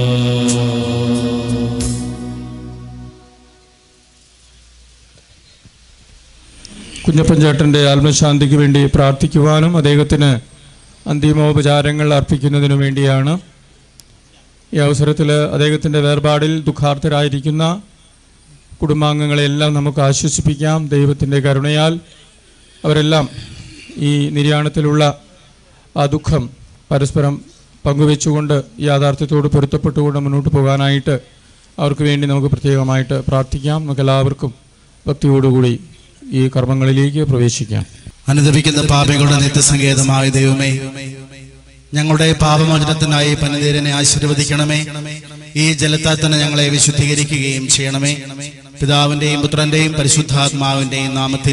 കുഞ്ഞപ്പൻ ചേട്ടൻ്റെ ആത്മശാന്തിക്ക് വേണ്ടി പ്രാർത്ഥിക്കുവാനും അദ്ദേഹത്തിന് അന്തിമോപചാരങ്ങൾ അർപ്പിക്കുന്നതിനു വേണ്ടിയാണ് ഈ അവസരത്തിൽ അദ്ദേഹത്തിൻ്റെ വേർപാടിൽ ദുഃഖാർത്ഥരായിരിക്കുന്ന കുടുംബാംഗങ്ങളെല്ലാം നമുക്ക് ആശ്വസിപ്പിക്കാം. ദൈവത്തിൻ്റെ കരുണയാൽ അവരെല്ലാം ഈ നിര്യാണത്തിലുള്ള ആ ദുഃഖം പരസ്പരം പങ്കുവെച്ചുകൊണ്ട് യാഥാർത്ഥ്യത്തോട് പൊരുത്തപ്പെട്ടുകൊണ്ട് മുന്നോട്ട് പോകാനായിട്ട് അവർക്ക് വേണ്ടി നമുക്ക് പ്രത്യേകമായിട്ട് പ്രാർത്ഥിക്കാം. നമുക്കെല്ലാവർക്കും ഭക്തിയോടുകൂടി ഈ കർമ്മങ്ങളിലേക്ക് പ്രവേശിക്കാം. അനുദപിക്കുന്ന പാപികളുടെ നിത്യസങ്കേതമായ ദൈവമേ, ഞങ്ങളുടെ പാപമോചനത്തിനായി പനിനീരനെ ആശീർവദിക്കണമേ. ഈ ജലത്താൽ തന്നെ ഞങ്ങളെ വിശുദ്ധീകരിക്കുകയും ചെയ്യണമേ. പിതാവിന്റെയും പുത്രന്റെയും പരിശുദ്ധാത്മാവിന്റെയും നാമത്തിൽ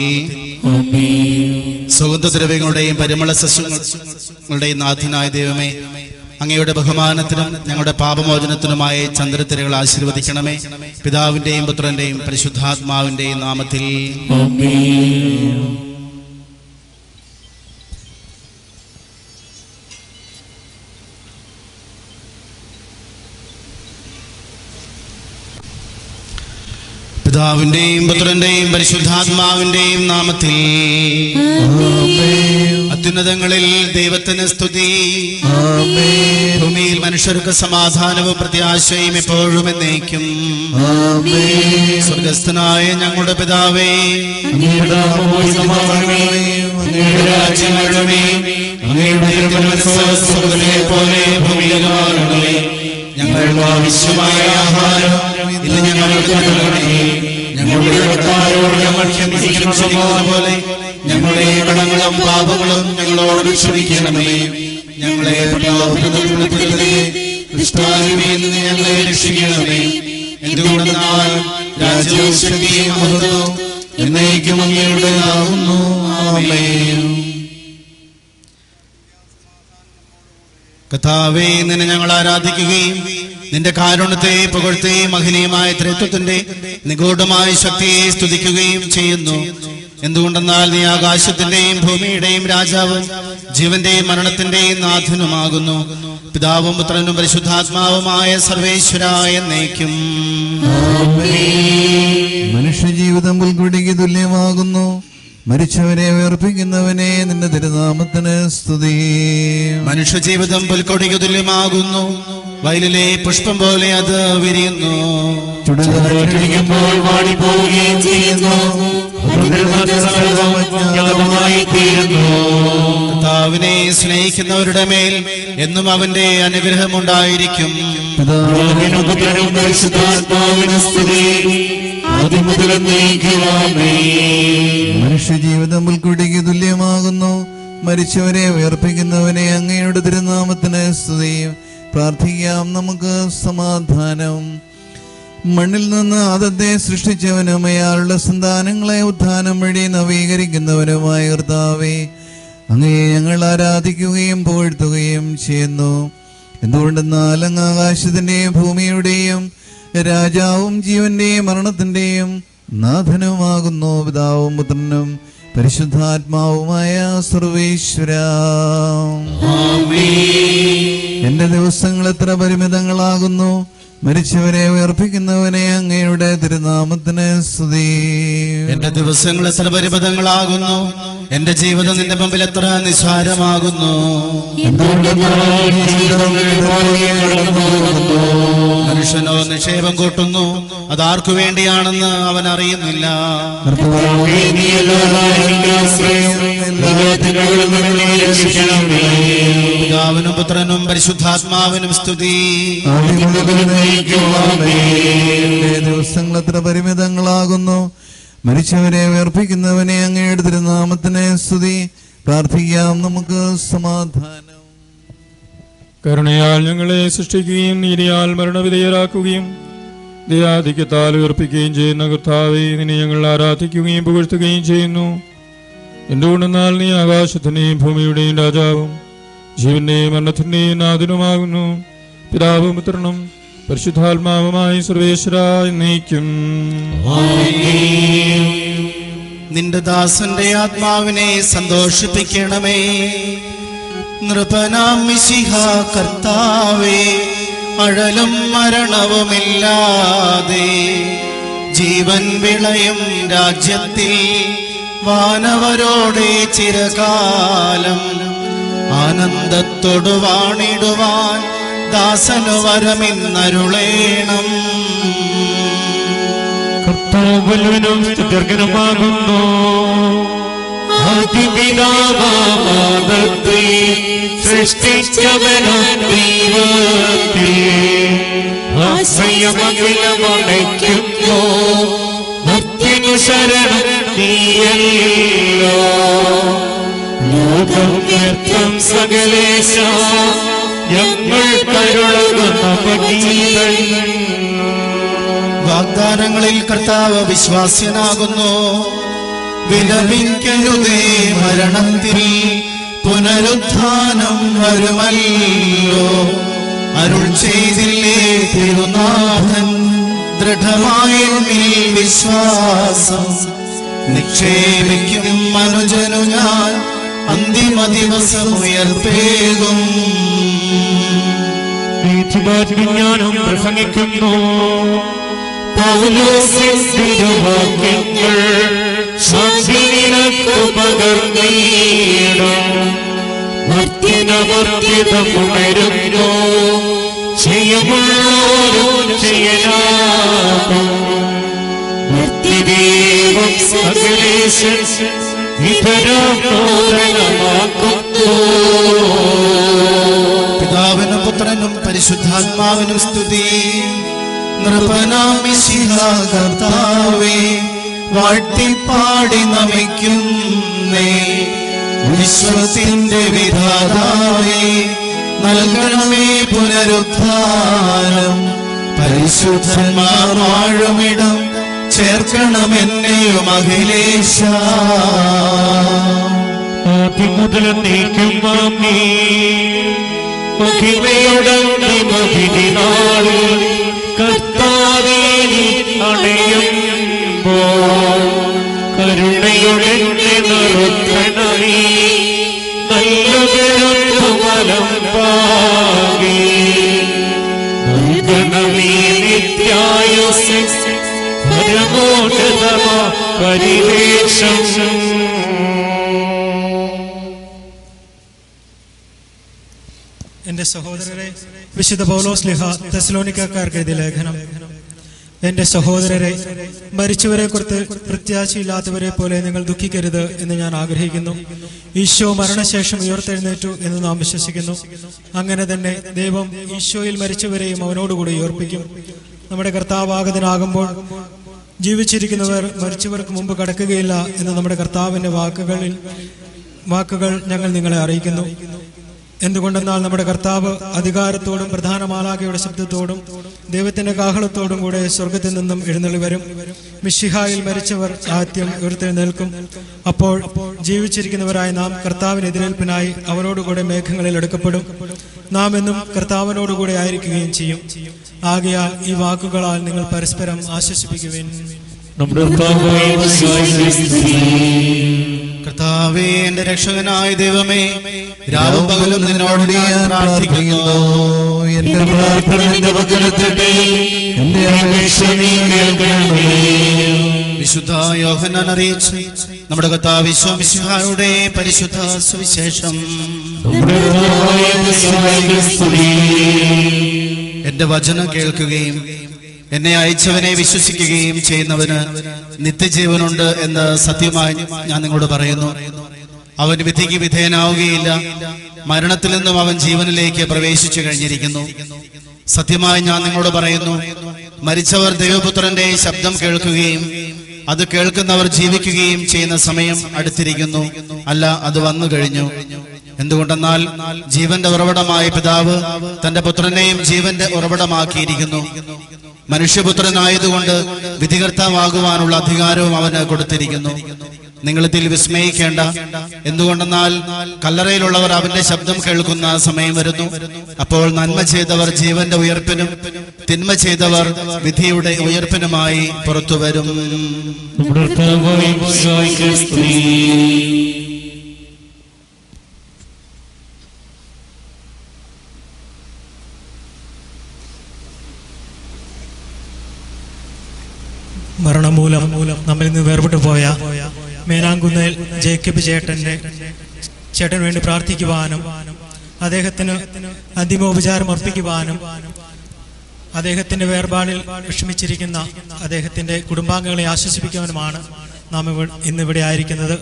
സുഗന്ധദ്രവ്യങ്ങളുടെയും പരിമള സസ്യങ്ങളുടെയും നാഥനായ ദൈവമേ, അങ്ങയുടെ ബഹുമാനത്തിനും ഞങ്ങളുടെ പാപമോചനത്തിനുമായി ചന്ദ്രത്തിരകൾ ആശീർവദിക്കണമേ. പിതാവിന്റെയും പുത്രന്റെയും പരിശുദ്ധാത്മാവിന്റെയും നാമത്തിൽ പിതാവിന്റെയും പുത്രന്റെയും പരിശുദ്ധാത്മാവിന്റെയും നാമത്തിൽ അത്യുന്നതങ്ങളിൽ ദൈവത്തിന് സ്തുതി. ഭൂമിയിൽ മനുഷ്യർക്ക് സമാധാനവും പ്രത്യാശയും എപ്പോഴും എന്നേക്കും. സ്വർഗസ്ഥനായ ഞങ്ങളുടെ പിതാവേ, ഞങ്ങൾക്ക് ആവശ്യമായ ആഹാരം ഇന്ന് ഞങ്ങൾക്ക് നൽകണമേ. ഞങ്ങളുടെ കടക്കാരോട് ഞങ്ങൾ ക്ഷമിച്ചിരിക്കുന്നത് പോലെ ഞങ്ങളുടെ കടങ്ങളും പാപങ്ങളും ഞങ്ങളോട് ക്ഷമിക്കണമേ. ഞങ്ങളെ ഞങ്ങളെ രക്ഷിക്കണമേ. എന്തുകൊണ്ടെന്നാൽ രാജ്യവും ശക്തിയും മഹത്വവും എന്നേക്കും അങ്ങയുടേതാകുന്നു. ആമേൻ. കർത്താവേ, നിന്നെ ഞങ്ങൾ ആരാധിക്കുകയും നിന്റെ കാരുണ്യത്തെ പുകഴ്ത്തുകയും മഹനീയമായ ത്രിത്വത്തിന്റെ നിഗൂഢമായ ശക്തിയെ സ്തുതിക്കുകയും ചെയ്യുന്നു. എന്തുകൊണ്ടെന്നാൽ നീ ആകാശത്തിന്റെയും ഭൂമിയുടെയും രാജാവും ജീവന്റെയും മരണത്തിന്റെയും നാഥനുമാകുന്നു. പിതാവും പുത്രനും പരിശുദ്ധാത്മാവുമായ സർവേശ്വരായ എന്നേക്കും. മനുഷ്യജീവിതം പുൽക്കൊടിക്ക് തുല്യമാകുന്നു. മരിച്ചവരെ ഉയർപ്പിക്കുന്നവനെ നിന്റെ തിരുനാമത്തിന് സ്തുതി. മനുഷ്യജീവിതം പുൽക്കൊടിക്ക് തുല്യമാകുന്നു. വയലിലെ പുഷ്പം പോലെ അത് വിരിയുന്നു. ചുടുകാറ്റടിക്കുമ്പോൾ വാടിപ്പോവുകയും ചെയ്യുന്നു. കർത്താവിനെ സ്നേഹിക്കുന്നവരുടെ മേൽ എന്നും അവന്റെ അനുഗ്രഹമുണ്ടായിരിക്കും. മനുഷ്യജീവിതം പുൽക്കൊടിക്ക് തുല്യമാകുന്നു. മരിച്ചവരെ ഉയർപ്പിക്കുന്നവനെ അങ്ങയുടെ തിരുനാമത്തിന് സ്തുതി. പ്രാർത്ഥിക്കാം നമുക്ക് സമാധാനം. മണ്ണിൽ നിന്ന് ആദത്തെ സൃഷ്ടിച്ചവനും അയാളുടെ സന്താനങ്ങളെ ഉത്ഥാനം വഴി നവീകരിക്കുന്നവനുമായ കർത്താവേ, അങ്ങയെ ഞങ്ങൾ ആരാധിക്കുകയും പുകഴ്ത്തുകയും ചെയ്യുന്നു. എന്തുകൊണ്ടെന്നാൽ അങ്ങ് ആകാശത്തിന്റെയും ഭൂമിയുടെയും രാജാവും ജീവന്റെയും മരണത്തിന്റെയും നാഥനുമാകുന്നു. പിതാവും പുത്രനും പരിശുദ്ധാത്മാവുമായ സർവേശ്വര. എന്റെ ദിവസങ്ങൾ എത്ര പരിമിതങ്ങളാകുന്നു. മരിച്ചവരെ ഉയർപ്പിക്കുന്നവനെ അങ്ങയുടെ തിരുനാമത്തിന് സ്തുതി. എന്റെ ദിവസങ്ങൾ എത്ര പരിമിതങ്ങളാകുന്നു. എന്റെ ജീവിതം നിന്റെ മുമ്പിൽ എത്ര നിസ്സാരമാകുന്നു. മനുഷ്യനോ നിക്ഷേപം കൂട്ടുന്നു, അതാർക്കു വേണ്ടിയാണെന്ന് അവൻ അറിയുന്നില്ല. പിതാവിനും പുത്രനും പരിശുദ്ധാത്മാവിനും സ്തുതി. ദിവസങ്ങൾ എത്ര പരിമിതങ്ങളാകുന്നു. മരിച്ചവരെ ഉയർപ്പിക്കുന്നവനെ അങ്ങയുടെ തിരുനാമത്തിന് സ്തുതി. പ്രാർത്ഥിക്കാം നമുക്ക് സമാധാനം. കരുണയാൽ ഞങ്ങളെ സൃഷ്ടിക്കുകയും നീതിയാൽ മരണവിധേയരാക്കുകയും ദയാധിക്യത്താൽ ഉയർപ്പിക്കുകയും ചെയ്യുന്ന കർത്താവേ, നിന്നെ ഞങ്ങൾ ആരാധിക്കുകയും പുകഴ്ത്തുകയും ചെയ്യുന്നു. എന്തുകൊണ്ടെന്നാൽ നീ ആകാശത്തിന്റെയും ഭൂമിയുടെയും രാജാവും ജീവന്റെയും മരണത്തിന്റെയും നാഥനുമാകുന്നു. പിതാവും പുത്രനും പരിശുദ്ധാത്മാവുമായി സർവേശ്വരായി എന്നേക്കും. നിന്റെ ദാസന്റെ ആത്മാവിനെ സന്തോഷിപ്പിക്കണമേ. നൃപനാം മിശിഹ കർത്താവേ, അഴലും മരണവുമില്ലാതെ ജീവൻ വിളയും രാജ്യത്തിൽ വാനവരോടെ ചിരകാലം ആനന്ദത്തോടു വാണിടുവാൻ ദാസനു വരമിന്നരുളേണം. കർത്താവല്ലവനും സ്തുത്യർഹനുമാകുന്നു. ആദിപിതാവാദത്തെ സൃഷ്ടിച്ചവനും ദൈവത്തെ ആശ്രയമഖിലമടയ്ക്കുന്നു. ഭക്തിനു ശരണം നീയല്ലോ. ലോകം വ്യർത്ഥം സകലേശ ഞങ്ങൾ കരുളുന്ന പതികൾ. വാഗ്ദാനങ്ങളിൽ കർത്താവ് വിശ്വാസ്യനാകുന്നു. വിലപിക്കരുതേ മരണത്തിൽ പുനരുത്ഥാനം വരുമല്ലോ. അരുൾ ചെയ്തില്ലേ തിരുനാഥൻ ദൃഢമായ വിശ്വാസം നിക്ഷേപിക്കും മനുജനു ഞാൻ അന്തിമ ദിവസം ഉയർപ്പേകും. ഞാനും പ്രസംഗിക്കുന്നു. പൗലോസിന്റെ വാക്യങ്ങൾ സാക്ഷിനിനക്കു പകർന്നീടും. മർത്യനമർത്യതമുണരുന്നു. ചെയ്യമുള്ളോരും ചെയ്യലാകും. മർത്യദേവം സകലേശൻ വിതരമോദനമാക്കുന്നു. പിതാവിനും പുത്രനും പരിശുദ്ധാത്മാവിനും സ്തുതി. നൃപനാം മിശിഹാ കർത്താവേ, വാഴ്ത്തിപ്പാടി നമിക്കുന്നേ. വിശ്വത്തിന്റെ വിധാതാവേ, നൽകണമേ പുനരുദ്ധാനം. പരിശുദ്ധന്മാർ വാഴുമിടം ചേർക്കണമെന്നെയും അഖിലേശ. ആദ്യമുതൽ നീക്കും വാങ്ങി മഹിമയുടന്തിമതിനാളിൽ കർത്താവേ നീ അണയുമ്പോൾ കരുണയുടെ നിറുത്തണമേ. നല്ലവരൊരു വലം പാകി നൽകണമേ നിത്യായുസ് പരമോന്നതമ പരിവേഷം. എന്റെ സഹോദരരെ, വിശുദ്ധ പൗലോസ് ശ്ലീഹ തെസ്സലോനിക്കക്കാർക്ക് എഴുതിയ ലേഖനം. എന്റെ സഹോദരരെ, മരിച്ചവരെ കുറിച്ച് പ്രത്യാശയില്ലാത്തവരെ പോലെ നിങ്ങൾ ദുഃഖിക്കരുത് എന്ന് ഞാൻ ആഗ്രഹിക്കുന്നു. ഈശോ മരണശേഷം ഉയർത്തെഴുന്നേറ്റു എന്ന് നാം വിശ്വസിക്കുന്നു. അങ്ങനെ തന്നെ ദൈവം ഈശോയിൽ മരിച്ചവരെയും അവനോടുകൂടി ഉയർപ്പിക്കും. നമ്മുടെ കർത്താവാഗതനാകുമ്പോൾ ജീവിച്ചിരിക്കുന്നവർ മരിച്ചവർക്ക് മുമ്പ് കടക്കുകയില്ല എന്ന് നമ്മുടെ കർത്താവിന്റെ വാക്കുകളിൽ വാക്കുകൾ ഞങ്ങൾ നിങ്ങളെ അറിയിക്കുന്നു. എന്തുകൊണ്ടെന്നാൽ നമ്മുടെ കർത്താവ് അധികാരത്തോടും പ്രധാന മാലാഖയുടെ ശബ്ദത്തോടും ദൈവത്തിന്റെ കാഹളത്തോടും കൂടെ സ്വർഗത്തിൽ നിന്നും എഴുന്നള്ളി വരും. മിശിഹായിൽ മരിച്ചവർ ആദ്യം ഉയർത്തെഴുന്നേൽക്കും. അപ്പോൾ ജീവിച്ചിരിക്കുന്നവരായ നാം കർത്താവിന് എതിരേൽപ്പിനായി അവനോടുകൂടെ മേഘങ്ങളിൽ എടുക്കപ്പെടും. നാം എന്നും കർത്താവിനോടുകൂടെ ആയിരിക്കുകയും ചെയ്യും. ആകയാൽ ഈ വാക്കുകളാൽ നിങ്ങൾ പരസ്പരം ആശ്വസിപ്പിക്കുവിൻ. കർത്താവേ, എന്റെ രക്ഷകനായ ദൈവമേ, രാവും പകലും നിന്നോട് ഞാൻ പ്രാർത്ഥിക്കുന്നു. എന്റെ പ്രാർത്ഥന നിന്റെ പക്കലെത്തട്ടെ. എന്റെ അപേക്ഷ നീ കേൾക്കണമേ. വിശുദ്ധ യോഹന്നാൻ അറിയിച്ച നമ്മുടെ കർത്താവ് ഈശോ മിശിഹായുടെ പരിശുദ്ധ സുവിശേഷം. എന്റെ വചനം കേൾക്കുകയും എന്നെ അയച്ചവനെ വിശ്വസിക്കുകയും ചെയ്യുന്നവന് നിത്യജീവനുണ്ട് എന്ന് സത്യമായി ഞാൻ നിങ്ങളോട് പറയുന്നു. അവൻ വിധിക്ക് വിധേയനാവുകയില്ല, മരണത്തിൽ നിന്നും അവൻ ജീവനിലേക്ക് പ്രവേശിച്ചു കഴിഞ്ഞിരിക്കുന്നു. സത്യമായി ഞാൻ നിങ്ങളോട് പറയുന്നു, മരിച്ചവർ ദൈവപുത്രന്റെ ശബ്ദം കേൾക്കുകയും അത് കേൾക്കുന്നവർ ജീവിക്കുകയും ചെയ്യുന്ന സമയം അടുത്തിരിക്കുന്നു. അല്ല, അത് വന്നു കഴിഞ്ഞു. എന്തുകൊണ്ടെന്നാൽ ജീവന്റെ ഉറവിടമായ പിതാവ് തന്റെ പുത്രനെയും ജീവന്റെ ഉറവിടമാക്കിയിരിക്കുന്നു. മനുഷ്യപുത്രനായതുകൊണ്ട് വിധികർത്താവാകുവാനുള്ള അധികാരവും അവന് കൊടുത്തിരിക്കുന്നു. നിങ്ങൾ ഇതിൽ വിസ്മയിക്കേണ്ട. എന്തുകൊണ്ടെന്നാൽ കല്ലറയിലുള്ളവർ അവന്റെ ശബ്ദം കേൾക്കുന്ന സമയം വരുന്നു. അപ്പോൾ നന്മ ചെയ്തവർ ജീവന്റെ ഉയർപ്പിനും തിന്മ ചെയ്തവർ വിധിയുടെ ഉയർപ്പിനുമായി പുറത്തു വരും. മരണം മൂലം നമ്മിൽ നിന്ന് വേർപെട്ടു പോയ മേനാങ്കുന്നേൽ ജേക്കബ് ചേട്ടന്റെ ചേട്ടന് വേണ്ടി പ്രാർത്ഥിക്കുവാനും അദ്ദേഹത്തിന് അന്തിമോപചാരം അർപ്പിക്കുവാനും അദ്ദേഹത്തിന്റെ വേർപാടിൽ വിഷമിച്ചിരിക്കുന്ന അദ്ദേഹത്തിന്റെ കുടുംബാംഗങ്ങളെ ആശ്വസിപ്പിക്കുവാനുമാണ് നാം ഇന്നിവിടെ ആയിരിക്കുന്നത്.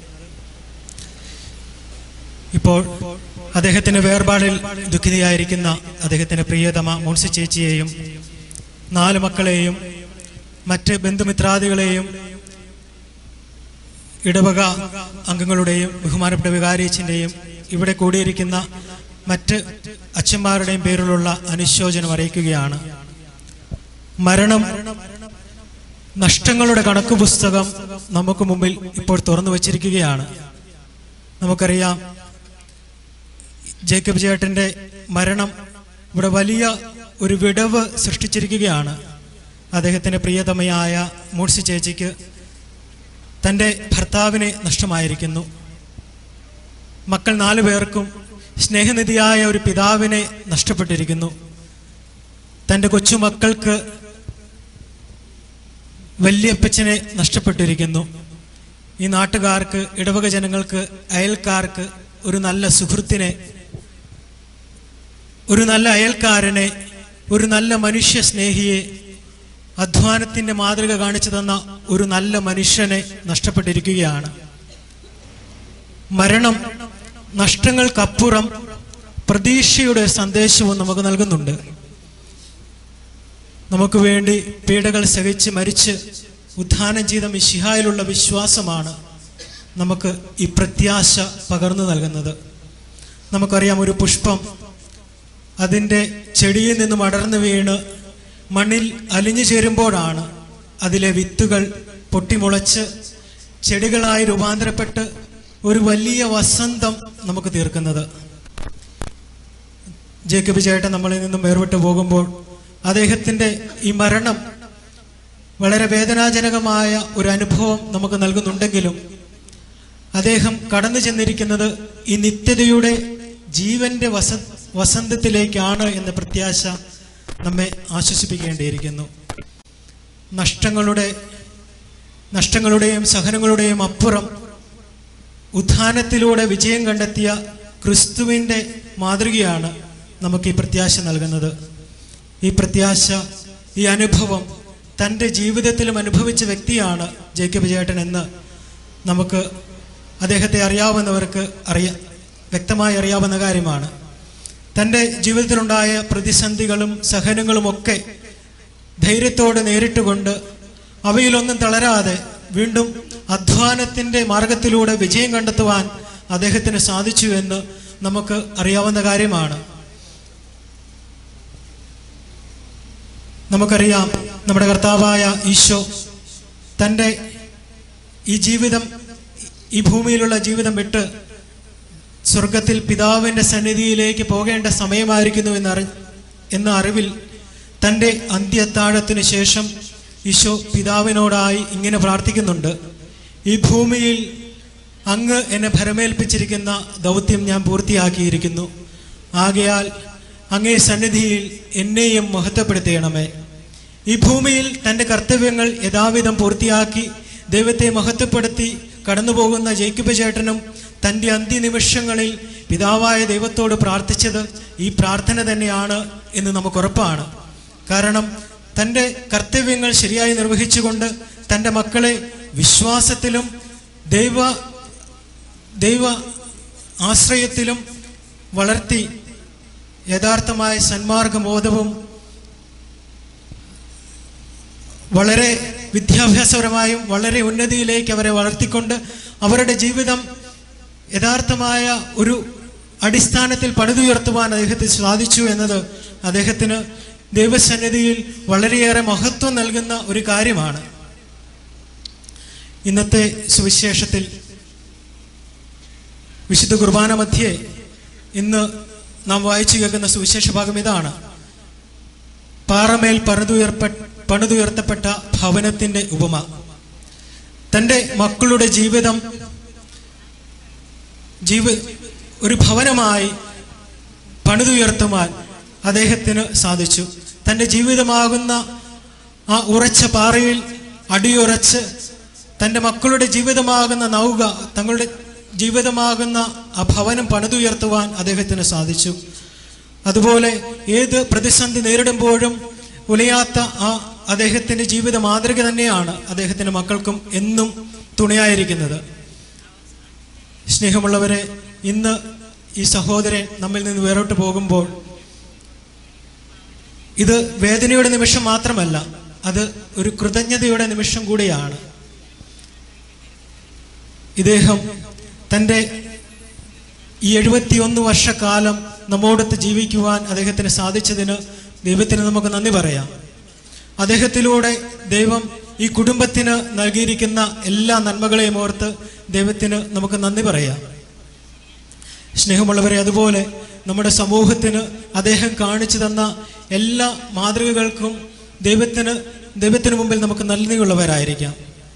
ഇപ്പോൾ അദ്ദേഹത്തിന്റെ വേർപാടിൽ ദുഃഖിതയായിരിക്കുന്ന അദ്ദേഹത്തിന്റെ പ്രിയതമ മോൺസി ചേച്ചിയെയും നാല് മക്കളെയും മറ്റ് ബന്ധുമിത്രാദികളെയും ഇടവക അംഗങ്ങളുടെയും ബഹുമാനപ്പെട്ട വികാരിയച്ഛൻ്റെയും ഇവിടെ കൂടിയിരിക്കുന്ന മറ്റ് അച്ഛന്മാരുടെയും പേരിലുള്ള അനുശോചനം അറിയിക്കുകയാണ്. മരണം നഷ്ടങ്ങളുടെ കണക്ക് പുസ്തകം നമുക്ക് മുമ്പിൽ ഇപ്പോൾ തുറന്നു വച്ചിരിക്കുകയാണ്. നമുക്കറിയാം, ജേക്കബ് ചേട്ടന്റെ മരണം ഇവിടെ വലിയ ഒരു വിടവ് സൃഷ്ടിച്ചിരിക്കുകയാണ്. അദ്ദേഹത്തിന്റെ പ്രിയതമയായ മൂർസി ചേച്ചിക്ക് തൻ്റെ ഭർത്താവിനെ നഷ്ടമായിരിക്കുന്നു. മക്കൾ നാലു പേർക്കും സ്നേഹനിധിയായ ഒരു പിതാവിനെ നഷ്ടപ്പെട്ടിരിക്കുന്നു. തൻ്റെ കൊച്ചുമക്കൾക്ക് വല്യപ്പച്ചനെ നഷ്ടപ്പെട്ടിരിക്കുന്നു. ഈ നാട്ടുകാർക്ക്, ഇടവക ജനങ്ങൾക്ക്, അയൽക്കാർക്ക് ഒരു നല്ല സുഹൃത്തിനെ, ഒരു നല്ല അയൽക്കാരനെ, ഒരു നല്ല മനുഷ്യ സ്നേഹിയെ, അധ്വാനത്തിന്റെ മാതൃക കാണിച്ചു തന്ന ഒരു നല്ല മനുഷ്യനെ നഷ്ടപ്പെട്ടിരിക്കുകയാണ്. മരണം നഷ്ടങ്ങൾക്കപ്പുറം പ്രതീക്ഷയുടെ സന്ദേശവും നമുക്ക് നൽകുന്നുണ്ട്. നമുക്ക് വേണ്ടി പീഡകൾ സഹിച്ച് മരിച്ച് ഉദ്ധാനം ചെയ്ത മിശിഹായിലുള്ള വിശ്വാസമാണ് നമുക്ക് ഈ പ്രത്യാശ പകർന്നു നൽകുന്നത്. നമുക്കറിയാം, ഒരു പുഷ്പം അതിൻ്റെ ചെടിയിൽ നിന്നും അടർന്നു വീണ് മണ്ണിൽ അലിഞ്ഞു ചേരുമ്പോഴാണ് അതിലെ വിത്തുകൾ പൊട്ടിമുളച്ച് ചെടികളായി രൂപാന്തരപ്പെട്ട് ഒരു വലിയ വസന്തം നമുക്ക് തീർക്കുന്നത്. ജേക്കബ് ചേട്ടൻ നമ്മളിൽ നിന്നും വേർപെട്ടു പോകുമ്പോൾ അദ്ദേഹത്തിൻ്റെ ഈ മരണം വളരെ വേദനാജനകമായ ഒരു അനുഭവം നമുക്ക് നൽകുന്നുണ്ടെങ്കിലും അദ്ദേഹം കടന്നു ചെന്നിരിക്കുന്നത് ഈ നിത്യതയുടെ ജീവന്റെ വസ വസന്തത്തിലേക്കാണ് എന്ന പ്രത്യാശ നമ്മെ ആശ്വസിപ്പിക്കേണ്ടിയിരിക്കുന്നു. നഷ്ടങ്ങളുടെ നഷ്ടങ്ങളുടെയും സഹനങ്ങളുടെയും അപ്പുറം ഉത്ഥാനത്തിലൂടെ വിജയം കണ്ടെത്തിയ ക്രിസ്തുവിൻ്റെ മാതൃകയാണ് നമുക്ക് ഈ പ്രത്യാശ നൽകുന്നത്. ഈ പ്രത്യാശ, ഈ അനുഭവം തൻ്റെ ജീവിതത്തിലും അനുഭവിച്ച വ്യക്തിയാണ് ജേക്കബ് ചേട്ടൻ എന്ന് നമുക്ക് അദ്ദേഹത്തെ അറിയാവുന്നവർക്ക് അറിയാ വ്യക്തമായി അറിയാവുന്ന കാര്യമാണ്. തൻ്റെ ജീവിതത്തിലുണ്ടായ പ്രതിസന്ധികളും സഹനങ്ങളും ഒക്കെ ധൈര്യത്തോടെ നേരിട്ടുകൊണ്ട് അവയിലൊന്നും തളരാതെ വീണ്ടും അധ്വാനത്തിൻ്റെ മാർഗത്തിലൂടെ വിജയം കണ്ടെത്തുവാൻ അദ്ദേഹത്തിന് സാധിച്ചു എന്ന് നമുക്ക് അറിയാവുന്ന കാര്യമാണ്. നമുക്കറിയാം, നമ്മുടെ കർത്താവായ ഈശോ തൻ്റെ ഈ ജീവിതം, ഈ ഭൂമിയിലുള്ള ജീവിതം വിട്ട് സ്വർഗത്തിൽ പിതാവിൻ്റെ സന്നിധിയിലേക്ക് പോകേണ്ട സമയമായിരിക്കുന്നു എന്നറി എന്ന അറിവിൽ തൻ്റെ അന്ത്യത്താഴത്തിന് ശേഷം ഈശോ പിതാവിനോടായി ഇങ്ങനെ പ്രാർത്ഥിക്കുന്നുണ്ട്: ഈ ഭൂമിയിൽ അങ്ങ് എന്നെ ഭരമേൽപ്പിച്ചിരിക്കുന്ന ദൗത്യം ഞാൻ പൂർത്തിയാക്കിയിരിക്കുന്നു. ആകയാൽ അങ്ങേ സന്നിധിയിൽ എന്നെയും മഹത്വപ്പെടുത്തണമേ. ഈ ഭൂമിയിൽ തൻ്റെ കർത്തവ്യങ്ങൾ യഥാവിധം പൂർത്തിയാക്കി ദൈവത്തെ മഹത്വപ്പെടുത്തി കടന്നുപോകുന്ന ജേക്കബ് ചേട്ടനും തൻ്റെ അന്ത്യനിമിഷങ്ങളിൽ പിതാവായ ദൈവത്തോട് പ്രാർത്ഥിച്ചത് ഈ പ്രാർത്ഥന തന്നെയാണ് എന്ന് നമുക്കുറപ്പാണ്. കാരണം തൻ്റെ കർത്തവ്യങ്ങൾ ശരിയായി നിർവഹിച്ചുകൊണ്ട് തൻ്റെ മക്കളെ വിശ്വാസത്തിലും ദൈവ ദൈവ ആശ്രയത്തിലും വളർത്തി യഥാർത്ഥമായ സന്മാർഗബോധവും വളരെ വിദ്യാഭ്യാസപരമായും വളരെ ഉന്നതിയിലേക്ക് അവരെ വളർത്തിക്കൊണ്ട് അവരുടെ ജീവിതം യഥാർത്ഥമായ ഒരു അടിസ്ഥാനത്തിൽ പണിതുയർത്തുവാൻ അദ്ദേഹത്തിന് സാധിച്ചു എന്നത് അദ്ദേഹത്തിന് ദൈവസന്നിധിയിൽ വളരെയേറെ മഹത്വം നൽകുന്ന ഒരു കാര്യമാണ്. ഇന്നത്തെ സുവിശേഷത്തിൽ വിശുദ്ധ കുർബാന മധ്യേ ഇന്ന് നാം വായിച്ചു കേൾക്കുന്ന സുവിശേഷ ഭാഗം ഇതാണ്: പാറമേൽ പണിതുയർപ്പ പണിതുയർത്തപ്പെട്ട ഭവനത്തിന്റെ ഉപമ. തൻ്റെ മക്കളുടെ ജീവിതം ജീവ ഒരു ഭവനമായി പണിതുയർത്തുവാൻ അദ്ദേഹത്തിന് സാധിച്ചു. തൻ്റെ ജീവിതമാകുന്ന ആ ഉറച്ച പാറയിൽ അടിയുറച്ച് തൻ്റെ മക്കളുടെ ജീവിതമാകുന്ന നൗക തങ്ങളുടെ ജീവിതമാകുന്ന ആ ഭവനം പണിതുയർത്തുവാൻ അദ്ദേഹത്തിന് സാധിച്ചു. അതുപോലെ ഏത് പ്രതിസന്ധി നേരിടുമ്പോഴും ഉലയാത്ത ആ അദ്ദേഹത്തിൻ്റെ ജീവിത മാതൃക തന്നെയാണ് അദ്ദേഹത്തിൻ്റെ മക്കൾക്കും എന്നും തുണയായിരിക്കുന്നത്. സ്നേഹമുള്ളവരെ, ഇന്ന് ഈ സഹോദരൻ നമ്മിൽ നിന്ന് വേറോട്ട് പോകുമ്പോൾ ഇത് വേദനയുടെ നിമിഷം മാത്രമല്ല, അത് ഒരു കൃതജ്ഞതയുടെ നിമിഷം കൂടിയാണ്. ഇദ്ദേഹം തൻ്റെ ഈ എഴുപത്തിയൊന്ന് വർഷക്കാലം നമ്മോടൊത്ത് ജീവിക്കുവാൻ അദ്ദേഹത്തിന് സാധിച്ചതിന് ദൈവത്തിന് നമുക്ക് നന്ദി പറയാം. അദ്ദേഹത്തിലൂടെ ദൈവം ഈ കുടുംബത്തിന് നൽകിയിരിക്കുന്ന എല്ലാ നന്മകളെയും ഓർത്ത് ദൈവത്തിന് നമുക്ക് നന്ദി പറയാം. സ്നേഹമുള്ളവരെ, അതുപോലെ നമ്മുടെ സമൂഹത്തിന് അദ്ദേഹം കാണിച്ചു തന്ന എല്ലാ മാതൃകകൾക്കും ദൈവത്തിന് ദൈവത്തിന് മുമ്പിൽ നമുക്ക് നന്ദിയുള്ളവരായിരിക്കാം.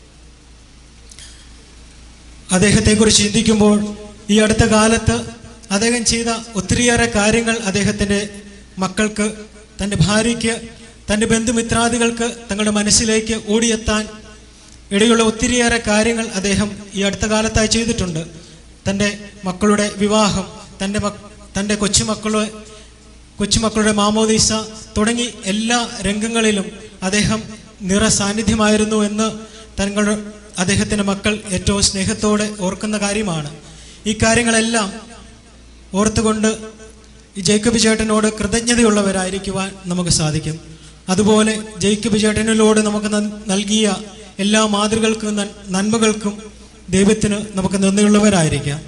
അദ്ദേഹത്തെക്കുറിച്ച് ചിന്തിക്കുമ്പോൾ ഈ അടുത്ത കാലത്ത് അദ്ദേഹം ചെയ്ത ഒത്തിരിയേറെ കാര്യങ്ങൾ അദ്ദേഹത്തിൻ്റെ മക്കൾക്ക്, തൻ്റെ ഭാര്യയ്ക്ക്, തൻ്റെ ബന്ധുമിത്രാദികൾക്ക് തങ്ങളുടെ മനസ്സിലേക്ക് ഓടിയെത്താൻ ഇടയുള്ള ഒത്തിരിയേറെ കാര്യങ്ങൾ അദ്ദേഹം ഈ അടുത്ത കാലത്തായി ചെയ്തിട്ടുണ്ട്. തൻ്റെ മക്കളുടെ വിവാഹം, തൻ്റെ മക് തൻ്റെ കൊച്ചുമക്കളെ കൊച്ചുമക്കളുടെ മാമോദീസ തുടങ്ങി എല്ലാ രംഗങ്ങളിലും അദ്ദേഹം നിറ സാന്നിധ്യമായിരുന്നു എന്ന് തങ്ങളുടെ അദ്ദേഹത്തിൻ്റെ മക്കൾ ഏറ്റവും സ്നേഹത്തോടെ ഓർക്കുന്ന കാര്യമാണ്. ഈ കാര്യങ്ങളെല്ലാം ഓർത്തുകൊണ്ട് ഈ ജേക്കബ് ചേട്ടനോട് കൃതജ്ഞതയുള്ളവരായിരിക്കുവാൻ നമുക്ക് സാധിക്കും. അതുപോലെ ജേക്കബ് ചേട്ടനിലൂടെ നമുക്ക് നൽകിയ എല്ലാ മാതൃകൾക്കും നന്മകൾക്കും ദൈവത്തിന് നമുക്ക് നന്ദിയുള്ളവരായിരിക്കാം.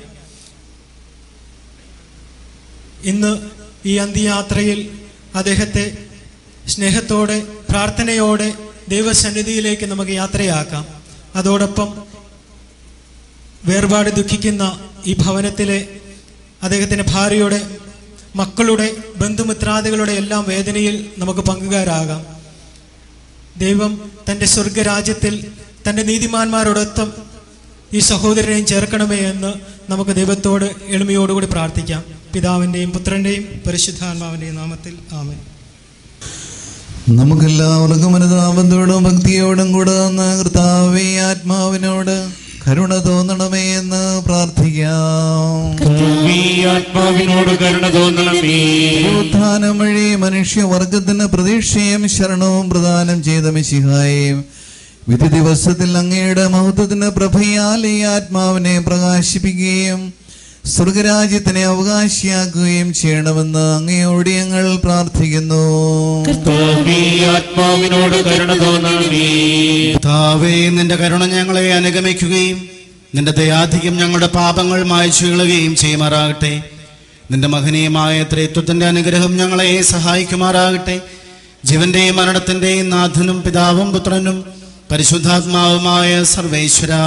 ഇന്ന് ഈ അന്ത്യയാത്രയിൽ അദ്ദേഹത്തെ സ്നേഹത്തോടെ പ്രാർത്ഥനയോടെ ദൈവസന്നിധിയിലേക്ക് നമുക്ക് യാത്രയാക്കാം. അതോടൊപ്പം വേർപാട് ദുഃഖിക്കുന്ന ഈ ഭവനത്തിലെ അദ്ദേഹത്തിൻ്റെ ഭാര്യയുടെ, മക്കളുടെ, ബന്ധുമിത്രാദികളുടെ എല്ലാം വേദനയിൽ നമുക്ക് പങ്കുകാരാകാം. ദൈവം തൻ്റെ സ്വർഗരാജ്യത്തിൽ തൻ്റെ നീതിമാന്മാരോടൊപ്പം ഈ സഹോദരനെയും ചേർക്കണമേ എന്ന് നമുക്ക് ദൈവത്തോട് എളിമയോടുകൂടി പ്രാർത്ഥിക്കാം. പിതാവിൻ്റെയും പുത്രൻ്റെയും പരിശുദ്ധാത്മാവിൻ്റെയും നാമത്തിൽ ആമേൻ. നമുക്കെല്ലാവർക്കും അനുതാപത്തോടും ഭക്തിയോടും കൂടെ തന്ന കർത്താവേ, ആത്മാവിനോട് കരുണ തോന്നണമേ എന്ന് പ്രാർത്ഥിക്കാം. ആത്മാവിനോട് കരുണ തോന്നണമേ. ഉത്ഥാനം വഴി മനുഷ്യവർഗത്തിന് പ്രതീക്ഷയും ശരണവും പ്രദാനം ചെയ്ത മിശിഹായെയും വിധി ദിവസത്തിൽ അങ്ങയുടെ മഹത്വത്തിന് പ്രഭയാൽ ഈ ആത്മാവിനെ പ്രകാശിപ്പിക്കുകയും സ്വർഗരാജ്യത്തിനെ അവകാശിയാക്കുകയും ചെയ്യണമെന്ന് അങ്ങയോട് ഞങ്ങൾ പ്രാർത്ഥിക്കുന്നു. ആത്മാവിനോട് കരുണ തോന്നണമേ. കർത്താവേ, നിന്റെ കരുണ ഞങ്ങളെ അനുഗമിക്കുകയും നിന്റെ ദയാധികം ഞങ്ങളുടെ പാപങ്ങൾ മായ്ച്ചു കളയുകയും ചെയ്യുമാറാകട്ടെ. നിന്റെ മഹനീയമായ ത്രിത്വത്തിന്റെ അനുഗ്രഹം ഞങ്ങളെ സഹായിക്കുമാറാകട്ടെ. ജീവന്റെയും മരണത്തിന്റെയും നാഥനും പിതാവും പുത്രനും പരിശുദ്ധാത്മാവുമായ സർവേശ്വരാ,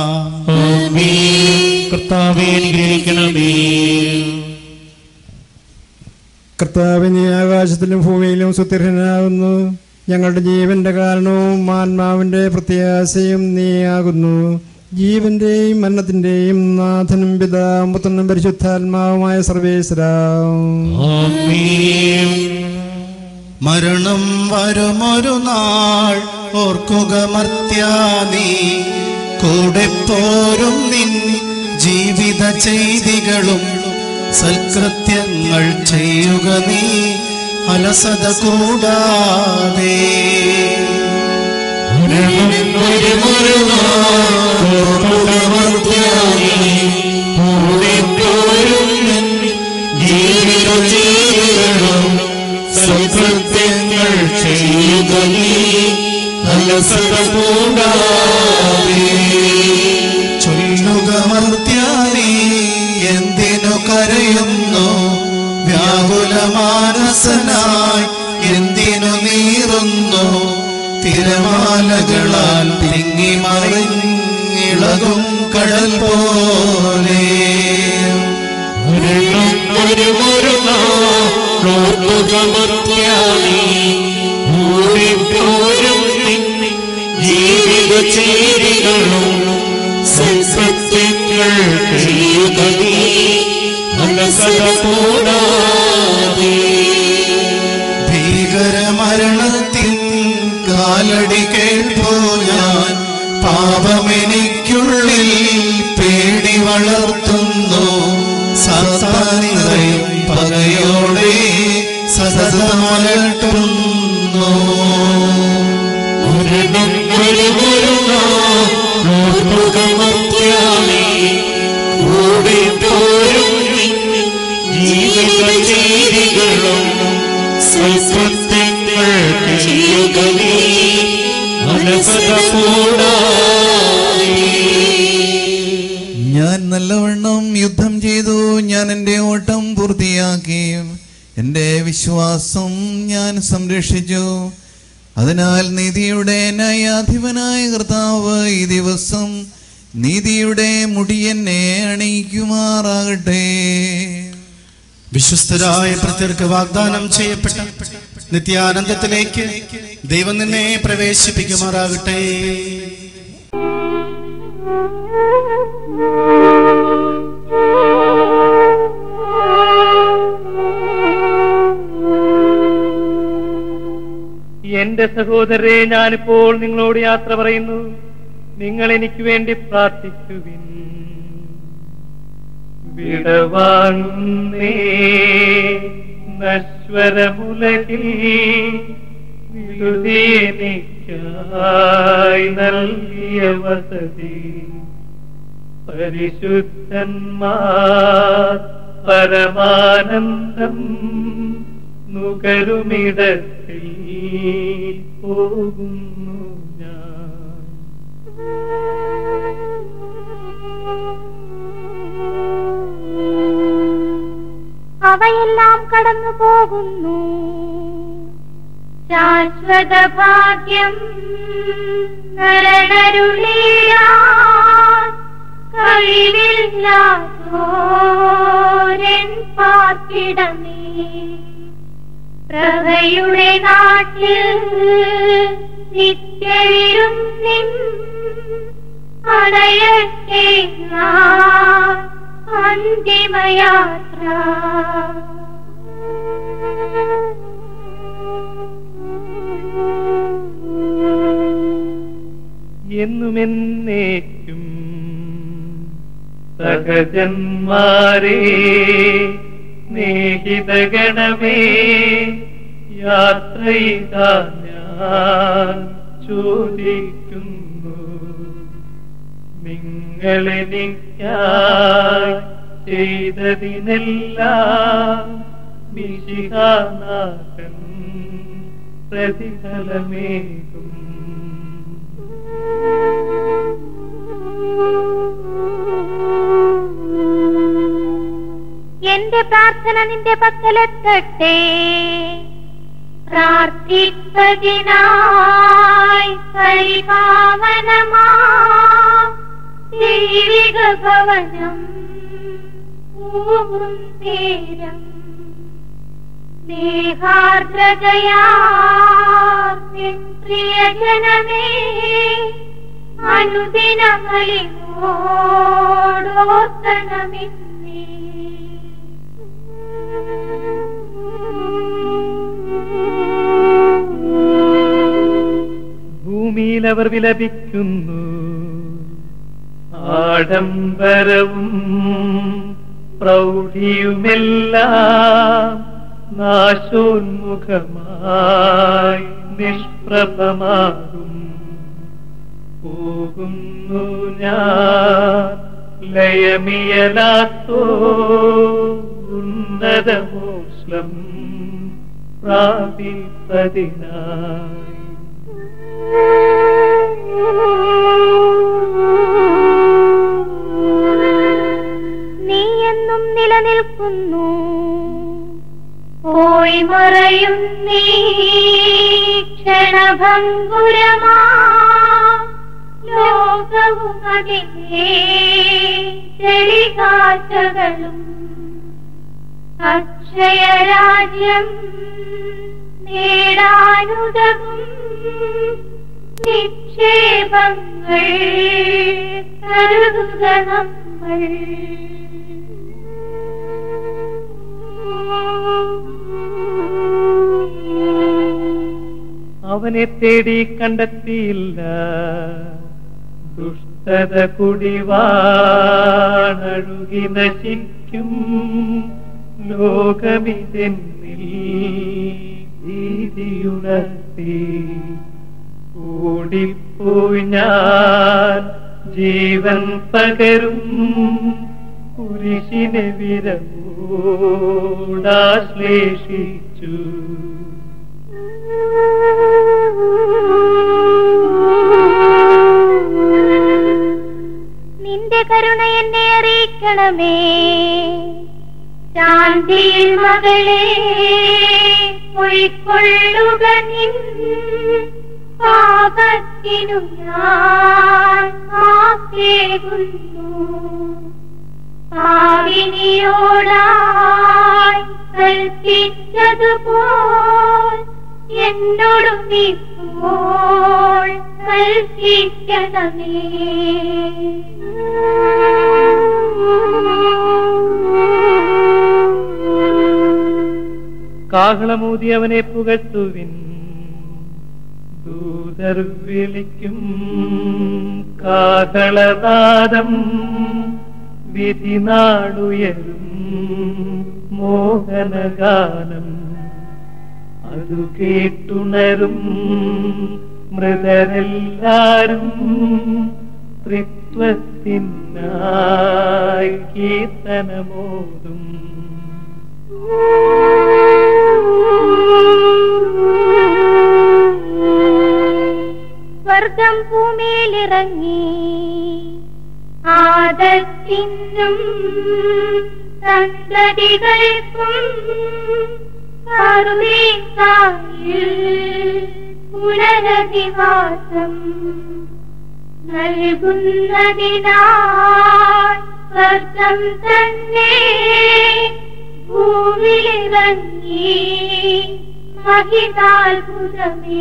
കർത്താവേ അനുഗ്രഹിക്കണമേ. കർത്താവേ, നീ ആകാശത്തിലും ഭൂമിയിലും സുത്യർഹനാകുന്നു. ഞങ്ങളുടെ ജീവന്റെ കാരണവും ആത്മാവിന്റെ പ്രത്യാശയും നീയാകുന്നു. ജീവന്റെയും മരണത്തിന്റെയും നാഥനും പിതാവും പുത്രനും പരിശുദ്ധാത്മാവുമായ സർവേശ്വരാ, മരണം വരുമൊരു നാൾ ഓർക്കുക മർത്യാ, നീ കൂടെ പോരും നിൻ ജീവിത ചെയ്തികളും സൽകൃത്യങ്ങൾ ചെയ്യുക നീ അലസത കൂടാതെ. സൽകൃത്യങ്ങൾ ചെയ്യുക നീ അലസത കൂടാതെ. ചൊല്ലുക മർത്യാ, നീ എന്തിനു കരയുന്നു? വ്യാകുലമാനസനായി എന്തിനു നീറുന്നു? തിരമാലകളാൽ തിങ്ങി മറിഞ്ഞിളകും കടൽ പോലെ. ജീവിത ചേരികളും സൽകൃത്യങ്ങൾ ചെയ്യുക നീ അലസത കൂടാതെ. ഭീകരമരണത്തിൻ കാലടി കേൾപ്പോ ഞാൻ പാപമെനിക്കുള്ളിൽ പേടി വളർത്തുന്നു. സാത്താനിറയും പകയോടെ സതതമലട്ടുന്നു. ഞാൻ നല്ലവണ്ണം യുദ്ധം ചെയ്തു, ഞാൻ എൻ്റെ ഓട്ടം പൂർത്തിയാക്കി, എൻ്റെ വിശ്വാസം ഞാൻ സംരക്ഷിച്ചു. അതിനാൽ നീതിയുടെ ന്യായാധിപനായ കർത്താവ് ഈ ദിവസം നീതിയുടെ മുടിയെന്നെ അണിയിക്കുമാറാകട്ടെ. വിശ്വസ്തരായ പ്രത്യർക്ക് വാഗ്ദാനം ചെയ്യപ്പെട്ട നിത്യാനന്ദത്തിലേക്ക് ദൈവം നിന്നെ പ്രവേശിപ്പിക്കുമാറാകട്ടെ. എന്റെ സഹോദരരെ, ഞാനിപ്പോൾ നിങ്ങളോട് യാത്ര പറയുന്നു. നിങ്ങൾ എനിക്ക് വേണ്ടി പ്രാർത്ഥിക്കുവിൻ. വിടവാങ്ങുന്നേ നശ്വരമുലകിൽ വിടുതിയെനിക്കായി നൽകിയ വസതി. പരിശുദ്ധന്മാർ പരമാനന്ദം നുകരുമിടത്തിൽ പോകുന്നു ഞാൻ. അവയെല്ലാം കടന്നു പോകുന്നു. ശാശ്വത ഭാഗ്യം നരനരുളിയാൻ കഴിവില്ലാത്തോരൻ പാർപ്പിടമേ. പ്രഭയുടെ നാട്ടിൽ നിത്യവിരുന്നിൻ അണയട്ടെ ഞാൻ അന്തിമയാത്ര. എന്നുമെന്നേക്കും സഹജന്മാരേ, സ്നേഹിതഗണമേ, യാത്രയിതാ ഞാൻ ചോദിക്കുന്നു. നിങ്ങളെനിക്കായി ചെയ്തതിനെല്ലാം മിശിഹാനാഥൻ പ്രതിഫലമേകും. എന്റെ പ്രാർത്ഥന നിന്റെ പക്കലെത്തട്ടെ. പ്രാർത്ഥിപ്പതിനായി പരിപാവനമാ ദൈവിക ഭവനം പൂവും നേരം സ്നേഹാർദ്രതയാർന്നിൻ പ്രിയജനമേ, അനുദിനങ്ങളിലോടോർക്കണമെന്നേ. ഭൂമിയിൽ അവർ വിലപിക്കുന്നു. ആഡംബരവും പ്രൗഢിയുമെല്ലാം നാശോന്മുഖമായി നിഷ്പ്രഭമാകും. പോകുന്നു ഞാൻ ലയമിയലാത്തോ ഉന്നതമോഷ്ലം പ്രാപിപ്പതിനായി. നീ എന്നും നിലനിൽക്കുന്നു. പോയി മറയും നീ ക്ഷണഭംഗുരമാ ലോകവും അതിനെ ചെളികാറ്റകളും. അക്ഷയരാജ്യം നേടാനുതകും നിക്ഷേപങ്ങൾ കരുതുക നമ്മൾ. അവനെ തേടി കണ്ടെത്തിയില്ല, ദുഷ്ടത കുടിവാണഴുകി നശിക്കും ലോകമിതെന്നിൽ ഭീതിയുണർത്തി ഓടിപ്പോയി ഞാൻ ജീവൻ പകരും കുരിശിനെ വിരമോടാശ്ലേഷിച്ചു. നിന്റെ കരുണ എന്നെ അറിയിക്കണമേ, ശാന്തിയിൽ മകളെ പൊയ്ക്കൊള്ളുക നിൻ പാപത്തിനു ഞാൻ മാപ്പേകുന്നു. പാപിനിയോടായി കൽപ്പിച്ചതുപോൽ എന്നോടും ഇപ്പോൾ കൽപ്പിക്കണമേ. കാഹളമൂതി അവനെ പുകഴ്ത്തുവിൻ, ദൂതർ വിളിക്കും കാഹളനാദം, വിധി നാടുയരും മോഹനഗാനം. അതു കേട്ടുണരും മൃതരെല്ലാരും ത്രിത്വത്തിനായി കീർത്തനമോതും. സ്വർഗം ഭൂമിയിലിറങ്ങി ആദത്തിനും സന്തതികൾക്കും പുനരധിവാസം നൽകുന്നതിനാൽ സ്വർഗം തന്നെ ഭൂമിയിലിറങ്ങി മഹിതാത്ഭുതമേ.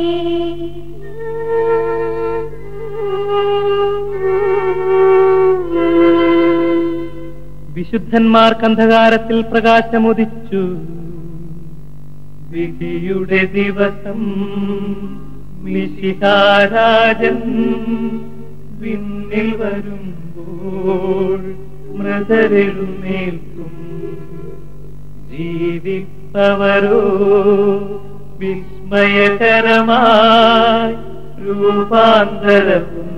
വിശുദ്ധന്മാർക്ക് അന്ധകാരത്തിൽ പ്രകാശമുദിച്ചു. വിധിയുടെ ദിവസം മിശിഹാരാജൻ വിണ്ണിൽ വരുമ്പോൾ മൃതരെഴുന്നേൽക്കും. ജീവിപ്പവരോ വിസ്മയകരമായി രൂപാന്തരവും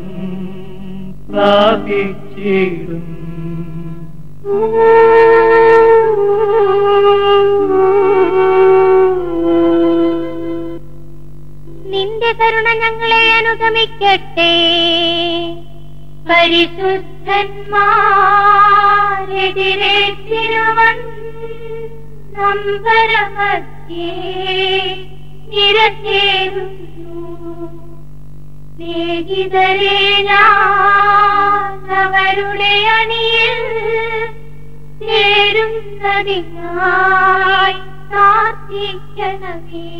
പ്രാപിച്ചിടും. നിന്റെ കരുണ ഞങ്ങളെ അനുഗമിക്കട്ടെ. പരിശുദ്ധന്മാരെതിരേറ്റിരുവൻ നമ്പരമധ്യേ നിരത്തേറുന്നു. സ്നേഹിതരെ ഞാൻ അവരുടെ അണിയിൽ ചേരുന്നതിനായി പ്രാർത്ഥിക്കണമേ.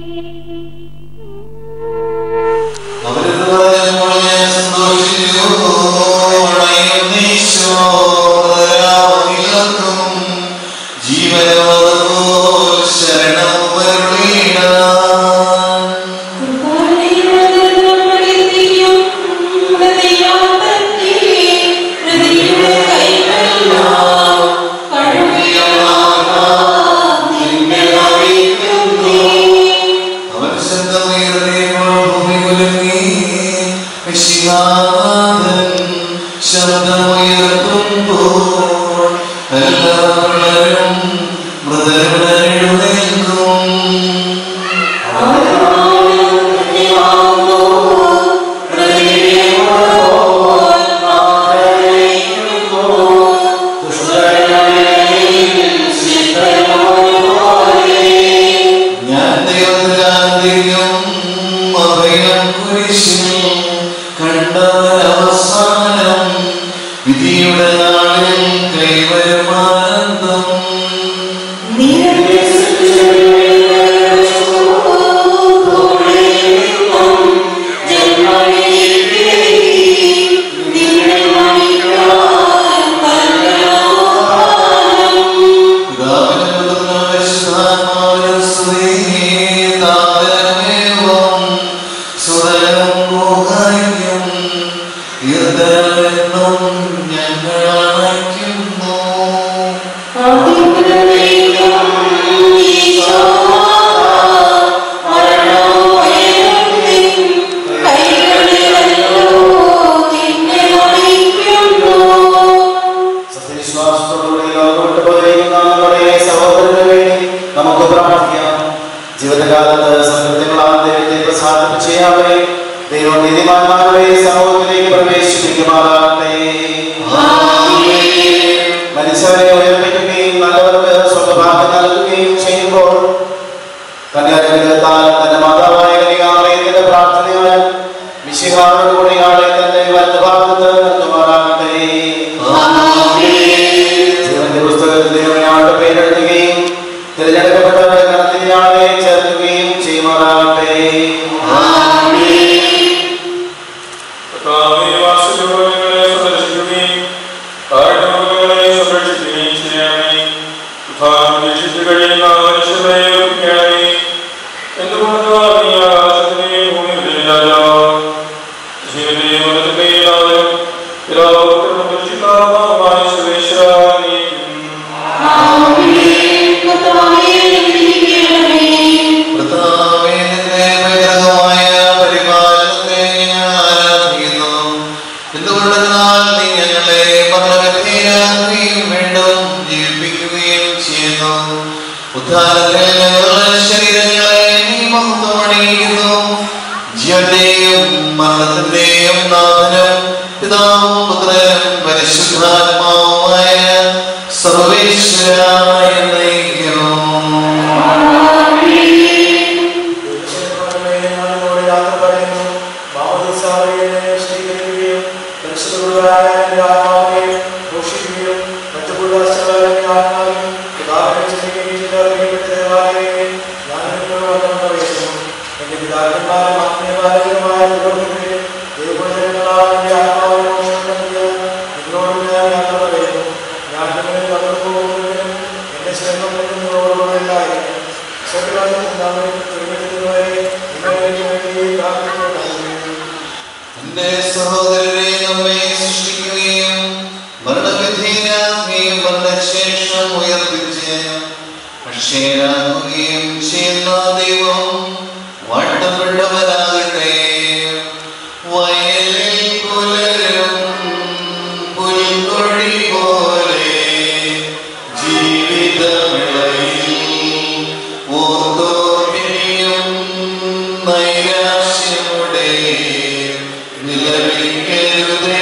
സമൂഹത്തിലേക്ക് പ്രവേശിപ്പിക്കുമാറാകട്ടെ. മനുഷ്യരെ ഉയർപ്പിക്കുകയും നല്ലവർക്ക് സ്വഭാവം നൽകുകയും ചെയ്യുമ്പോൾ തന്റെ അനുഗ്രഹത്താൽ തന്റെ മാതാവായ കന്യകാമറിയത്തിന്റെ പ്രാർത്ഥനയാൽ മിശിഹായോട് കൂടിയാളെ തന്റെ വലതുഭാഗത്ത് നിർത്തുമാറാകട്ടെ. ജീവന്റെ പുസ്തകത്തിൽ ദൈവമയാളുടെ പേരെഴുതുകയും തിരഞ്ഞെടുക്കപ്പെട്ടവരുടെ കണത്തിൽ ആളെ ചേർക്കുകയും ചെയ്യുമാറാകട്ടെ. ജീവന്റെയും മരണത്തിന്റെയും നാഥനും പിതാവും പുത്രനും പരിശുദ്ധാത്മാവുമായ സർവേശ്വരായ എന്റെ സഹോദരരെ, നമ്മെ സൃഷ്ടിക്കുകയും മരണവിധേയനാകുകയും മരണശേഷം ഉയർപ്പിച്ച് അക്ഷയനാകുകയും ചെയ്യുന്ന ദൈവം വാഴ്ത്തപ്പെട്ടവനാകട്ടെ. വയലിൽ പുലരും പുൽക്കൊടി പോലെ ജീവിതമിളയിൽ ഓർത്തോർമ്മിയും നൈരാശ്യമുടെ നിലവിക്കരുതേ.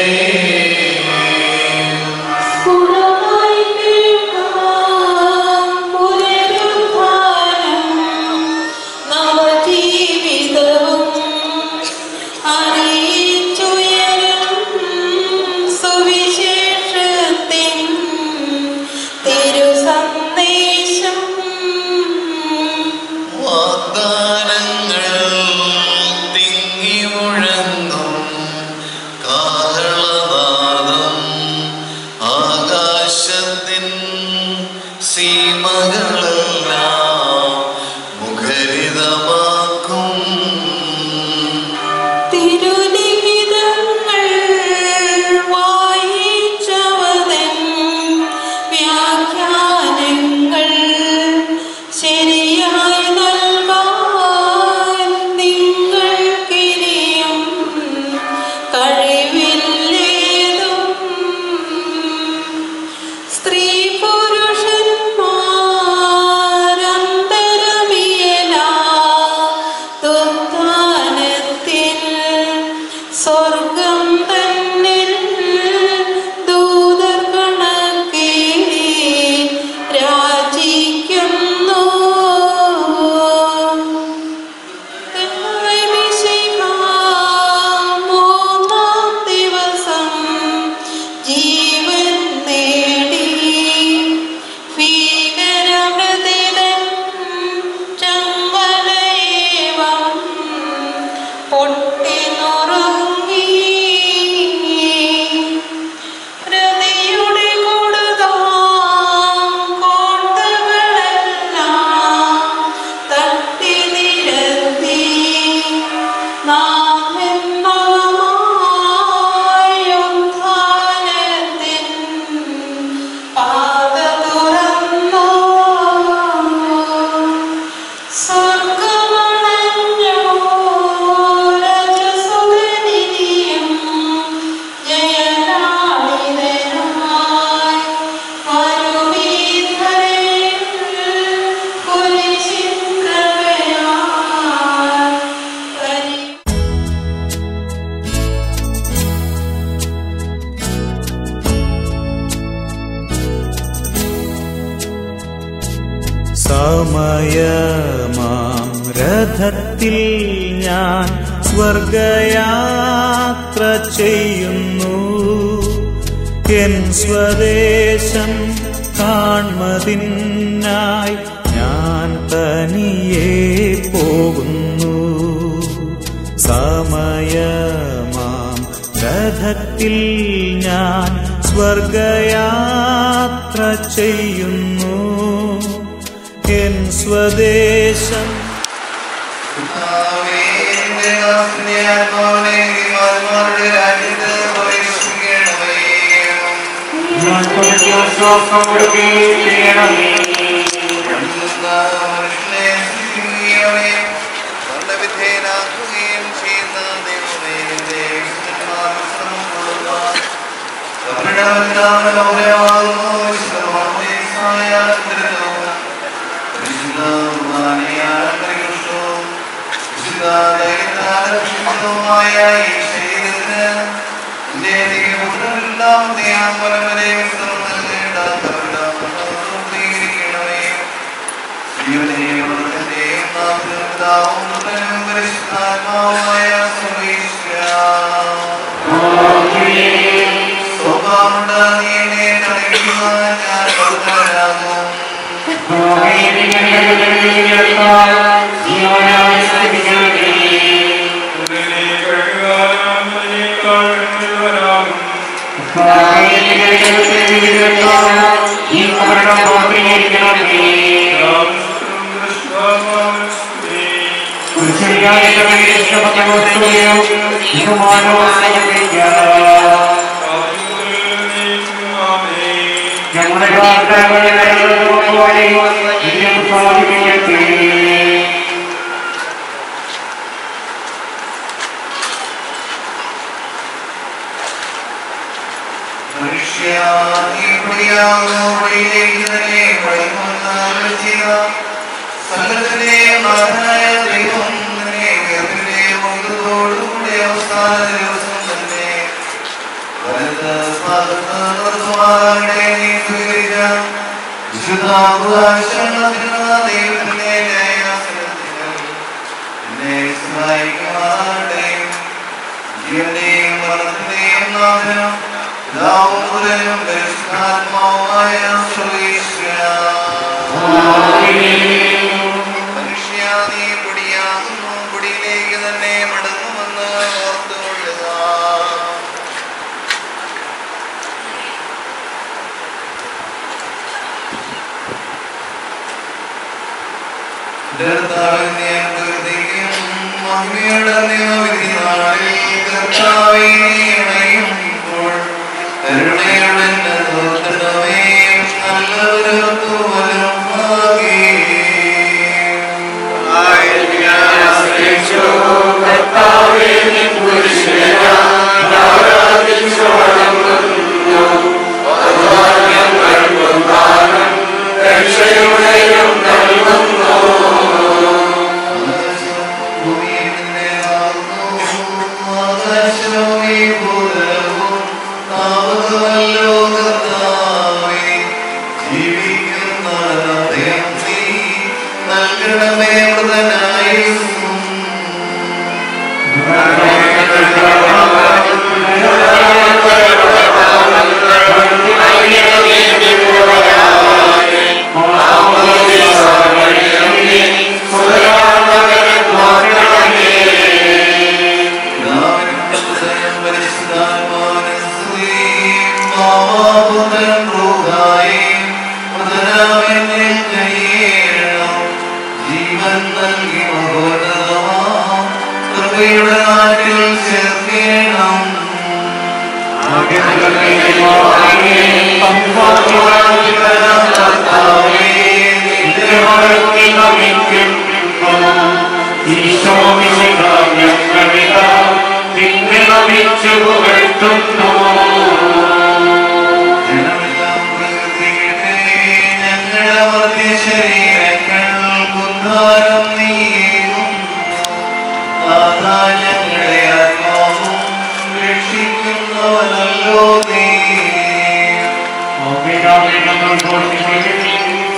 പൊട്ടിനുറങ്ങി സമയമാം രഥത്തിൽ ഞാൻ സ്വർഗയാത്ര ചെയ്യുന്നു. എൻ സ്വദേശം കാൺമതിനായി ഞാൻ തനിയെ പോകുന്നു. സമയമാം രഥത്തിൽ ഞാൻ സ്വർഗയാത്ര ചെയ്യുന്നു. എൻ സ്വദേശം Amen.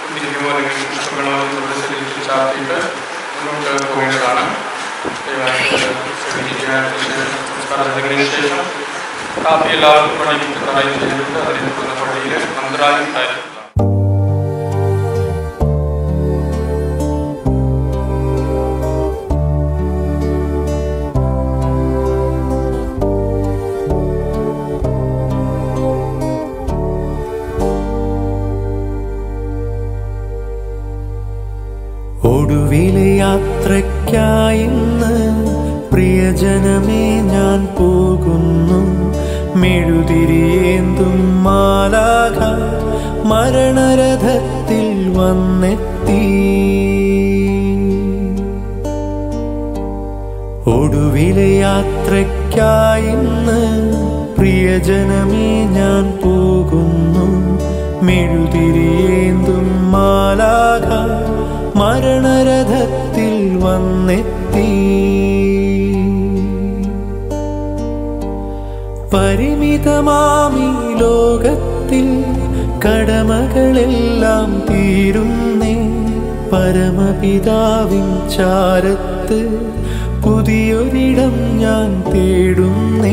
ഇരിക്കുമോ അല്ലെങ്കിൽ ഇഷ്ടപ്പെടണോ എന്നുള്ള ചാർത്തിയിട്ട് മുന്നോട്ട് പോകേണ്ടതാണ്. സംസ്കാരത്തിന് ശേഷം കാപ്പി എല്ലാവർക്കും പണിക്ക് സഹായം ചെയ്തിട്ട് അതിന് പള്ളിയിൽ മന്ത്രാലയം ഉണ്ടായിരുന്നു. ഒടുവിലെ യാത്രയ്ക്കായിന്ന് പ്രിയജനമേ ഞാൻ പോകുന്നു. മെഴുതിരിയേന്തും മാലാഖ മരണരഥത്തിൽ വന്നെത്തി. ഒടുവിലെ യാത്രയ്ക്കായിന്ന് പ്രിയജനമേ ഞാൻ പോകുന്നു. മെഴുതിരിയേന്തും മാലാഖ മരണരഥത്തിൽ വന്നെത്തി. പരിമിതമാമി ലോകത്തിൽ കടമകളെല്ലാം തീരുന്നേ. പരമപിതാവിൻ ചാരത്ത് പുതിയൊരിടം ഞാൻ തേടുന്നേ.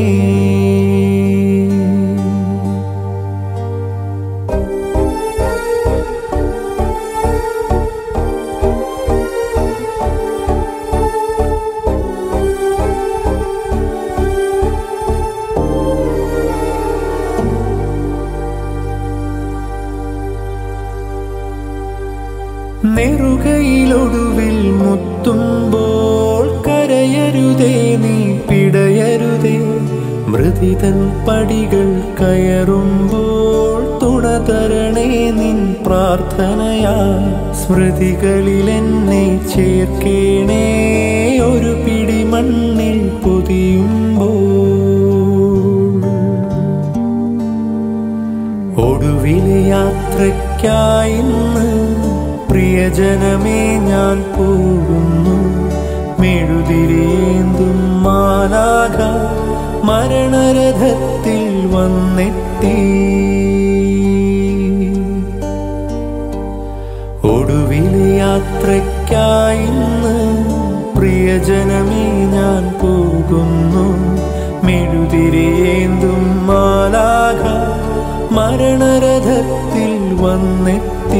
നെറുകയിലൊടുവിൽ മുത്തുമ്പോൾ കരയരുതേ നീ പിടയരുതേ. മൃതിതൻ പടികൾ കയറുമ്പോൾ തുണതരണേ നിൻ പ്രാർത്ഥനയാ. സ്മൃതികളിലെന്നെ ചേർക്കേണേ ഒരു പിടി മണ്ണിൽ പൊതിയുമ്പോൾ. ഒടുവിലെ യാത്രയ്ക്കായിന്ന് പ്രിയജനമേ ഞാൻ പോകുന്നു. മെഴുതിരിയേന്തും മാലാഖ മരണരഥത്തിൽ വന്നെത്തി. ഒടുവിലെ യാത്രയ്ക്കായിന്ന് പ്രിയജനമേ ഞാൻ പോകുന്നു. മെഴുതിരിയേന്തും മാലാഖ മരണരഥത്തിൽ വന്നെത്തി.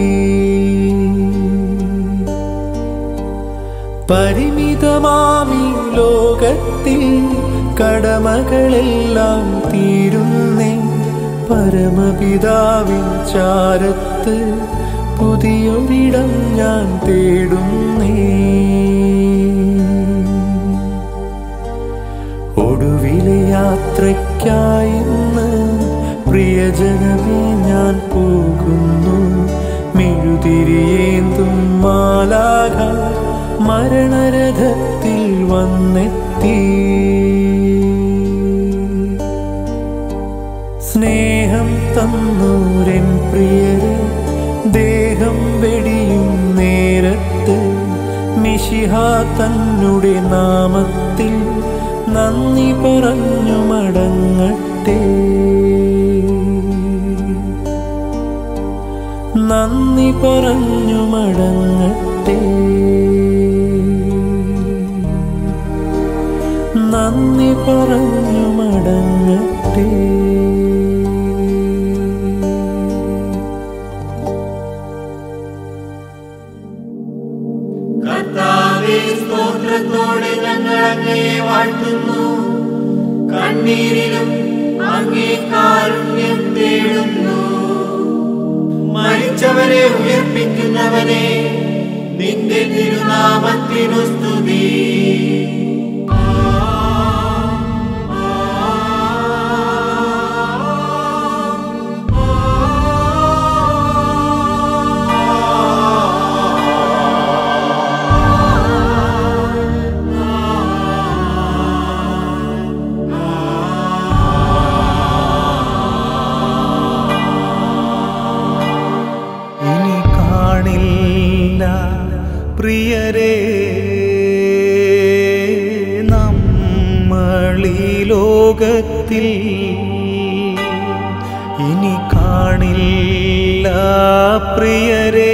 പരിമിതമാമി ലോകത്തിൽ കടമകളെല്ലാം തീരുന്നേ. പരമപിതാവിൻ ചാരത്ത് പുതിയൊരിടം ഞാൻ തേടുന്നേ. ഒടുവിലെ യാത്രയ്ക്കായിന്ന് പ്രിയജനമേ ഞാൻ പോകുന്നു. മെഴുതിരിയേന്തും മാലാഖ മരണരഥത്തിൽ വന്നെത്തി. സ്നേഹം തന്നൂരൻ പ്രിയരെ ദേഹം വെടിയും നേരത്ത് മിശിഹ തന്നുടെ നാമത്തിൽ നന്ദി പറഞ്ഞു മടങ്ങട്ടെ. നന്ദി പറഞ്ഞു മടങ്ങട്ടെ. നന്ദി പറഞ്ഞു മടങ്ങട്ടെ. കർത്താവേ, സ്തോത്രത്തോടെ ഞങ്ങൾ അങ്ങയെ വാഴ്ത്തുന്നു. കണ്ണീരിലും അങ്ങേ കാരുണ്യം തേടുന്നു. മരിച്ചവരെ ഉയർപ്പിക്കുന്നവനെ, നിന്റെ തിരുനാമത്തിനു സ്തുതി. പ്രിയരേ, നമ്മളീ ലോകത്തിൽ ഇനി കാണ കാണില്ല പ്രിയരേ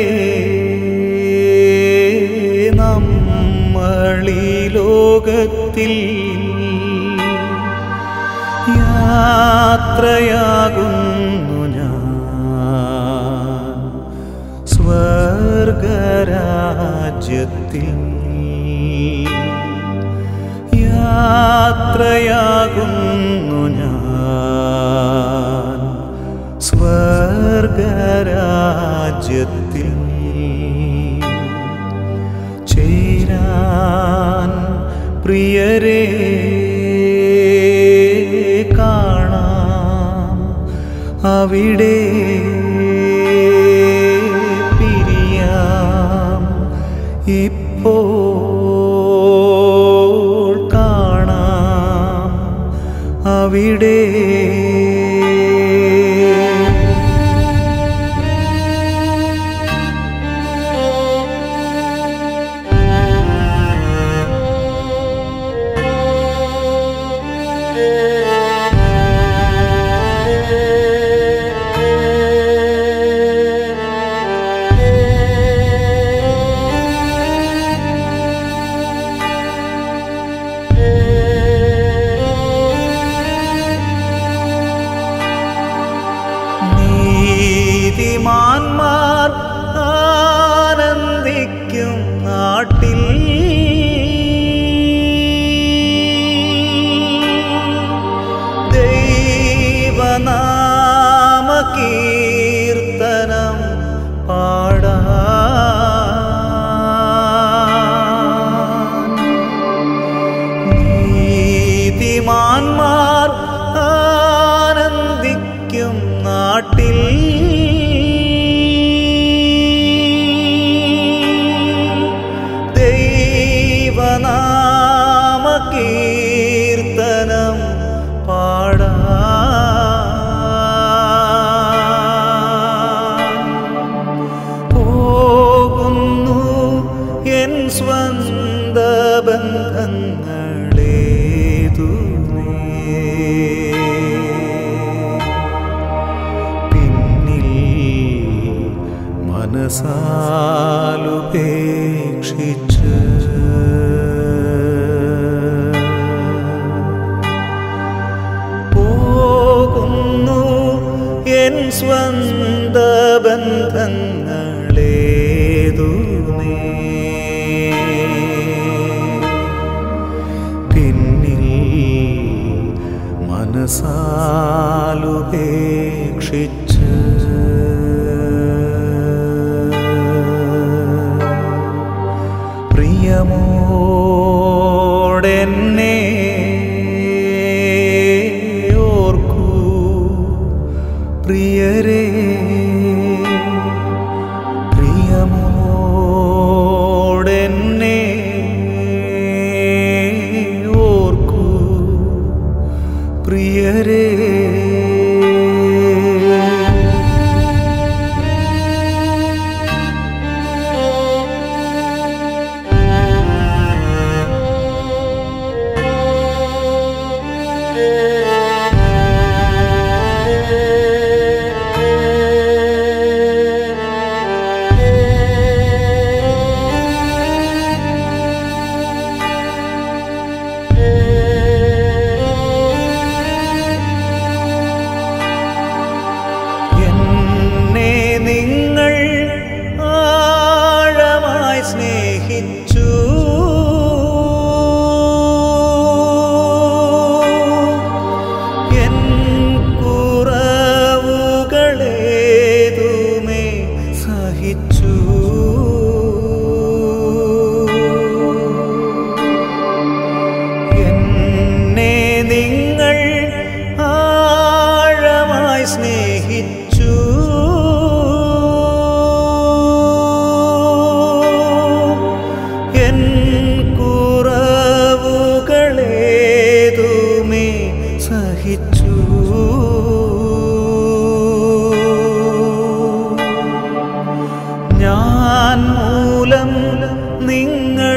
നമ്മളീ ലോകത്തിൽ യാത്രയാകുന്നു ഞാൻ സ്വർഗരാജ്യത്തിൽ യാത്രയാകുന്നു ഞാൻ സ്വർഗരാജ്യത്തിൽ ചേരാൻ പ്രിയരേ കാണാം അവിടെ പിരിയാം ഇപ്പോൾ കാണാം അവിടെ നീതിമാന്മാർ ആനന്ദിക്കും നാട്ടിൽ ദൈവനാമ കീർത്തനം പാടാൻ നീതിമാന്മാർ ആനന്ദിക്കും നാട്ടിൽ ദൈവനാമ കീർത്തനം പാടാൻ പോകുന്നു എൻ സ്വന്ത ബന്ധങ്ങളേതു പിന്നിൽ മനസാലുപേക്ഷിച്ച് പോകുന്നു എൻ സ്വന്ത ബന്ധങ്ങളേതു പിന്നിൽ മനസാലുപേക്ഷിച്ച് പ്രിയമോടെന്നെ ഓർക്കൂ പ്രിയരേ പ്രിയമോടെന്നെ ഓർക്കൂ പ്രിയരേ എന്നെ നിങ്ങൾ ആഴമായി സ്നേഹിച്ചു എൻ കുറവുകളേതുമേ സഹിച്ചു എന്നെ നിങ്ങൾ ആഴമായി സ്നേഹിച്ചു എൻ കുറവുകളേതുമേ സഹിച്ചു ഞാൻ മൂലം നിങ്ങൾ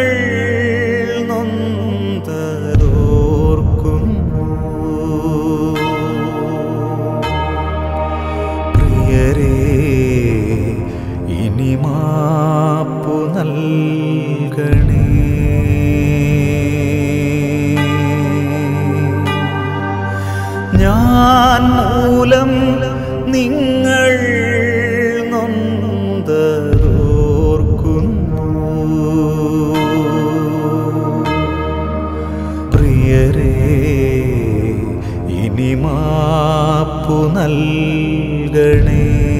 നൊന്തതോർക്കുന്നു പ്രിയ നിങ്ങൾ നൊന്തതോർക്കുന്നു. പ്രിയരേ, ഇനി മാപ്പു നൽകണേ.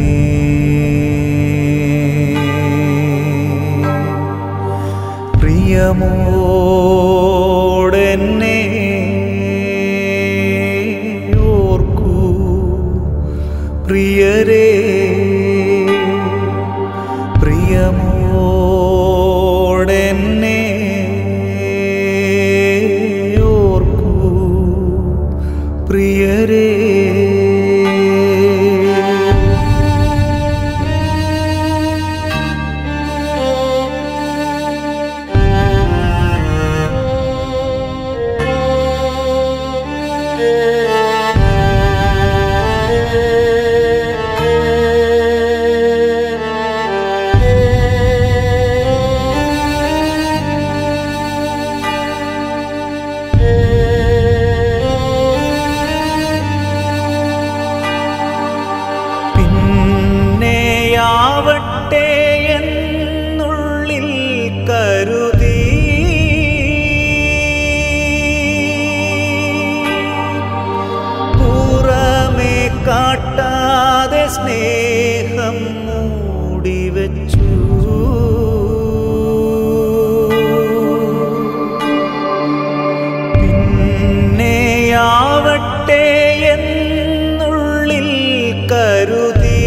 പ്രിയമോടെന്നെ ഓർക്കൂ. പ്രിയരേ, പ്രിയമോടെന്നെ ഓർക്കൂ. പ്രിയരേ, പിന്നെയാവട്ടെ എന്നുള്ളിൽ കരുതി പുറമേ കാട്ടാതെ സ്നേഹം മൂടിവെച്ചു. പിന്നെയാവട്ടെ എന്നുള്ളിൽ കരുതി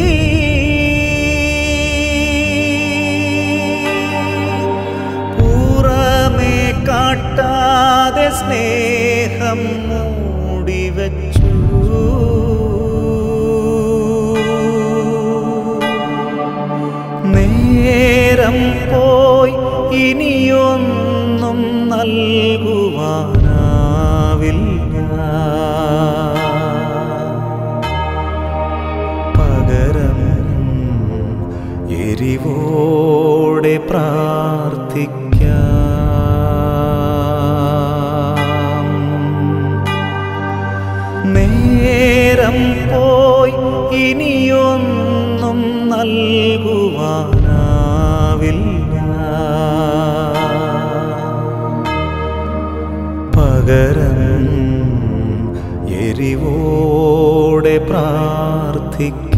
പുറമേ കാട്ടാതെ സ്നേഹം മൂടിവെച്ചു. നേരം പോയി ഇനിയൊന്നും നൽകുവാനാവില്ല. പകരം എരിവോടെ പ്രാർത്ഥിക്കാം. നേരം പോയി ഇനിയൊന്നും നൽകുവാനാവില്ല. പകരം എരിവോടെ പ്രാർത്ഥിക്കാം.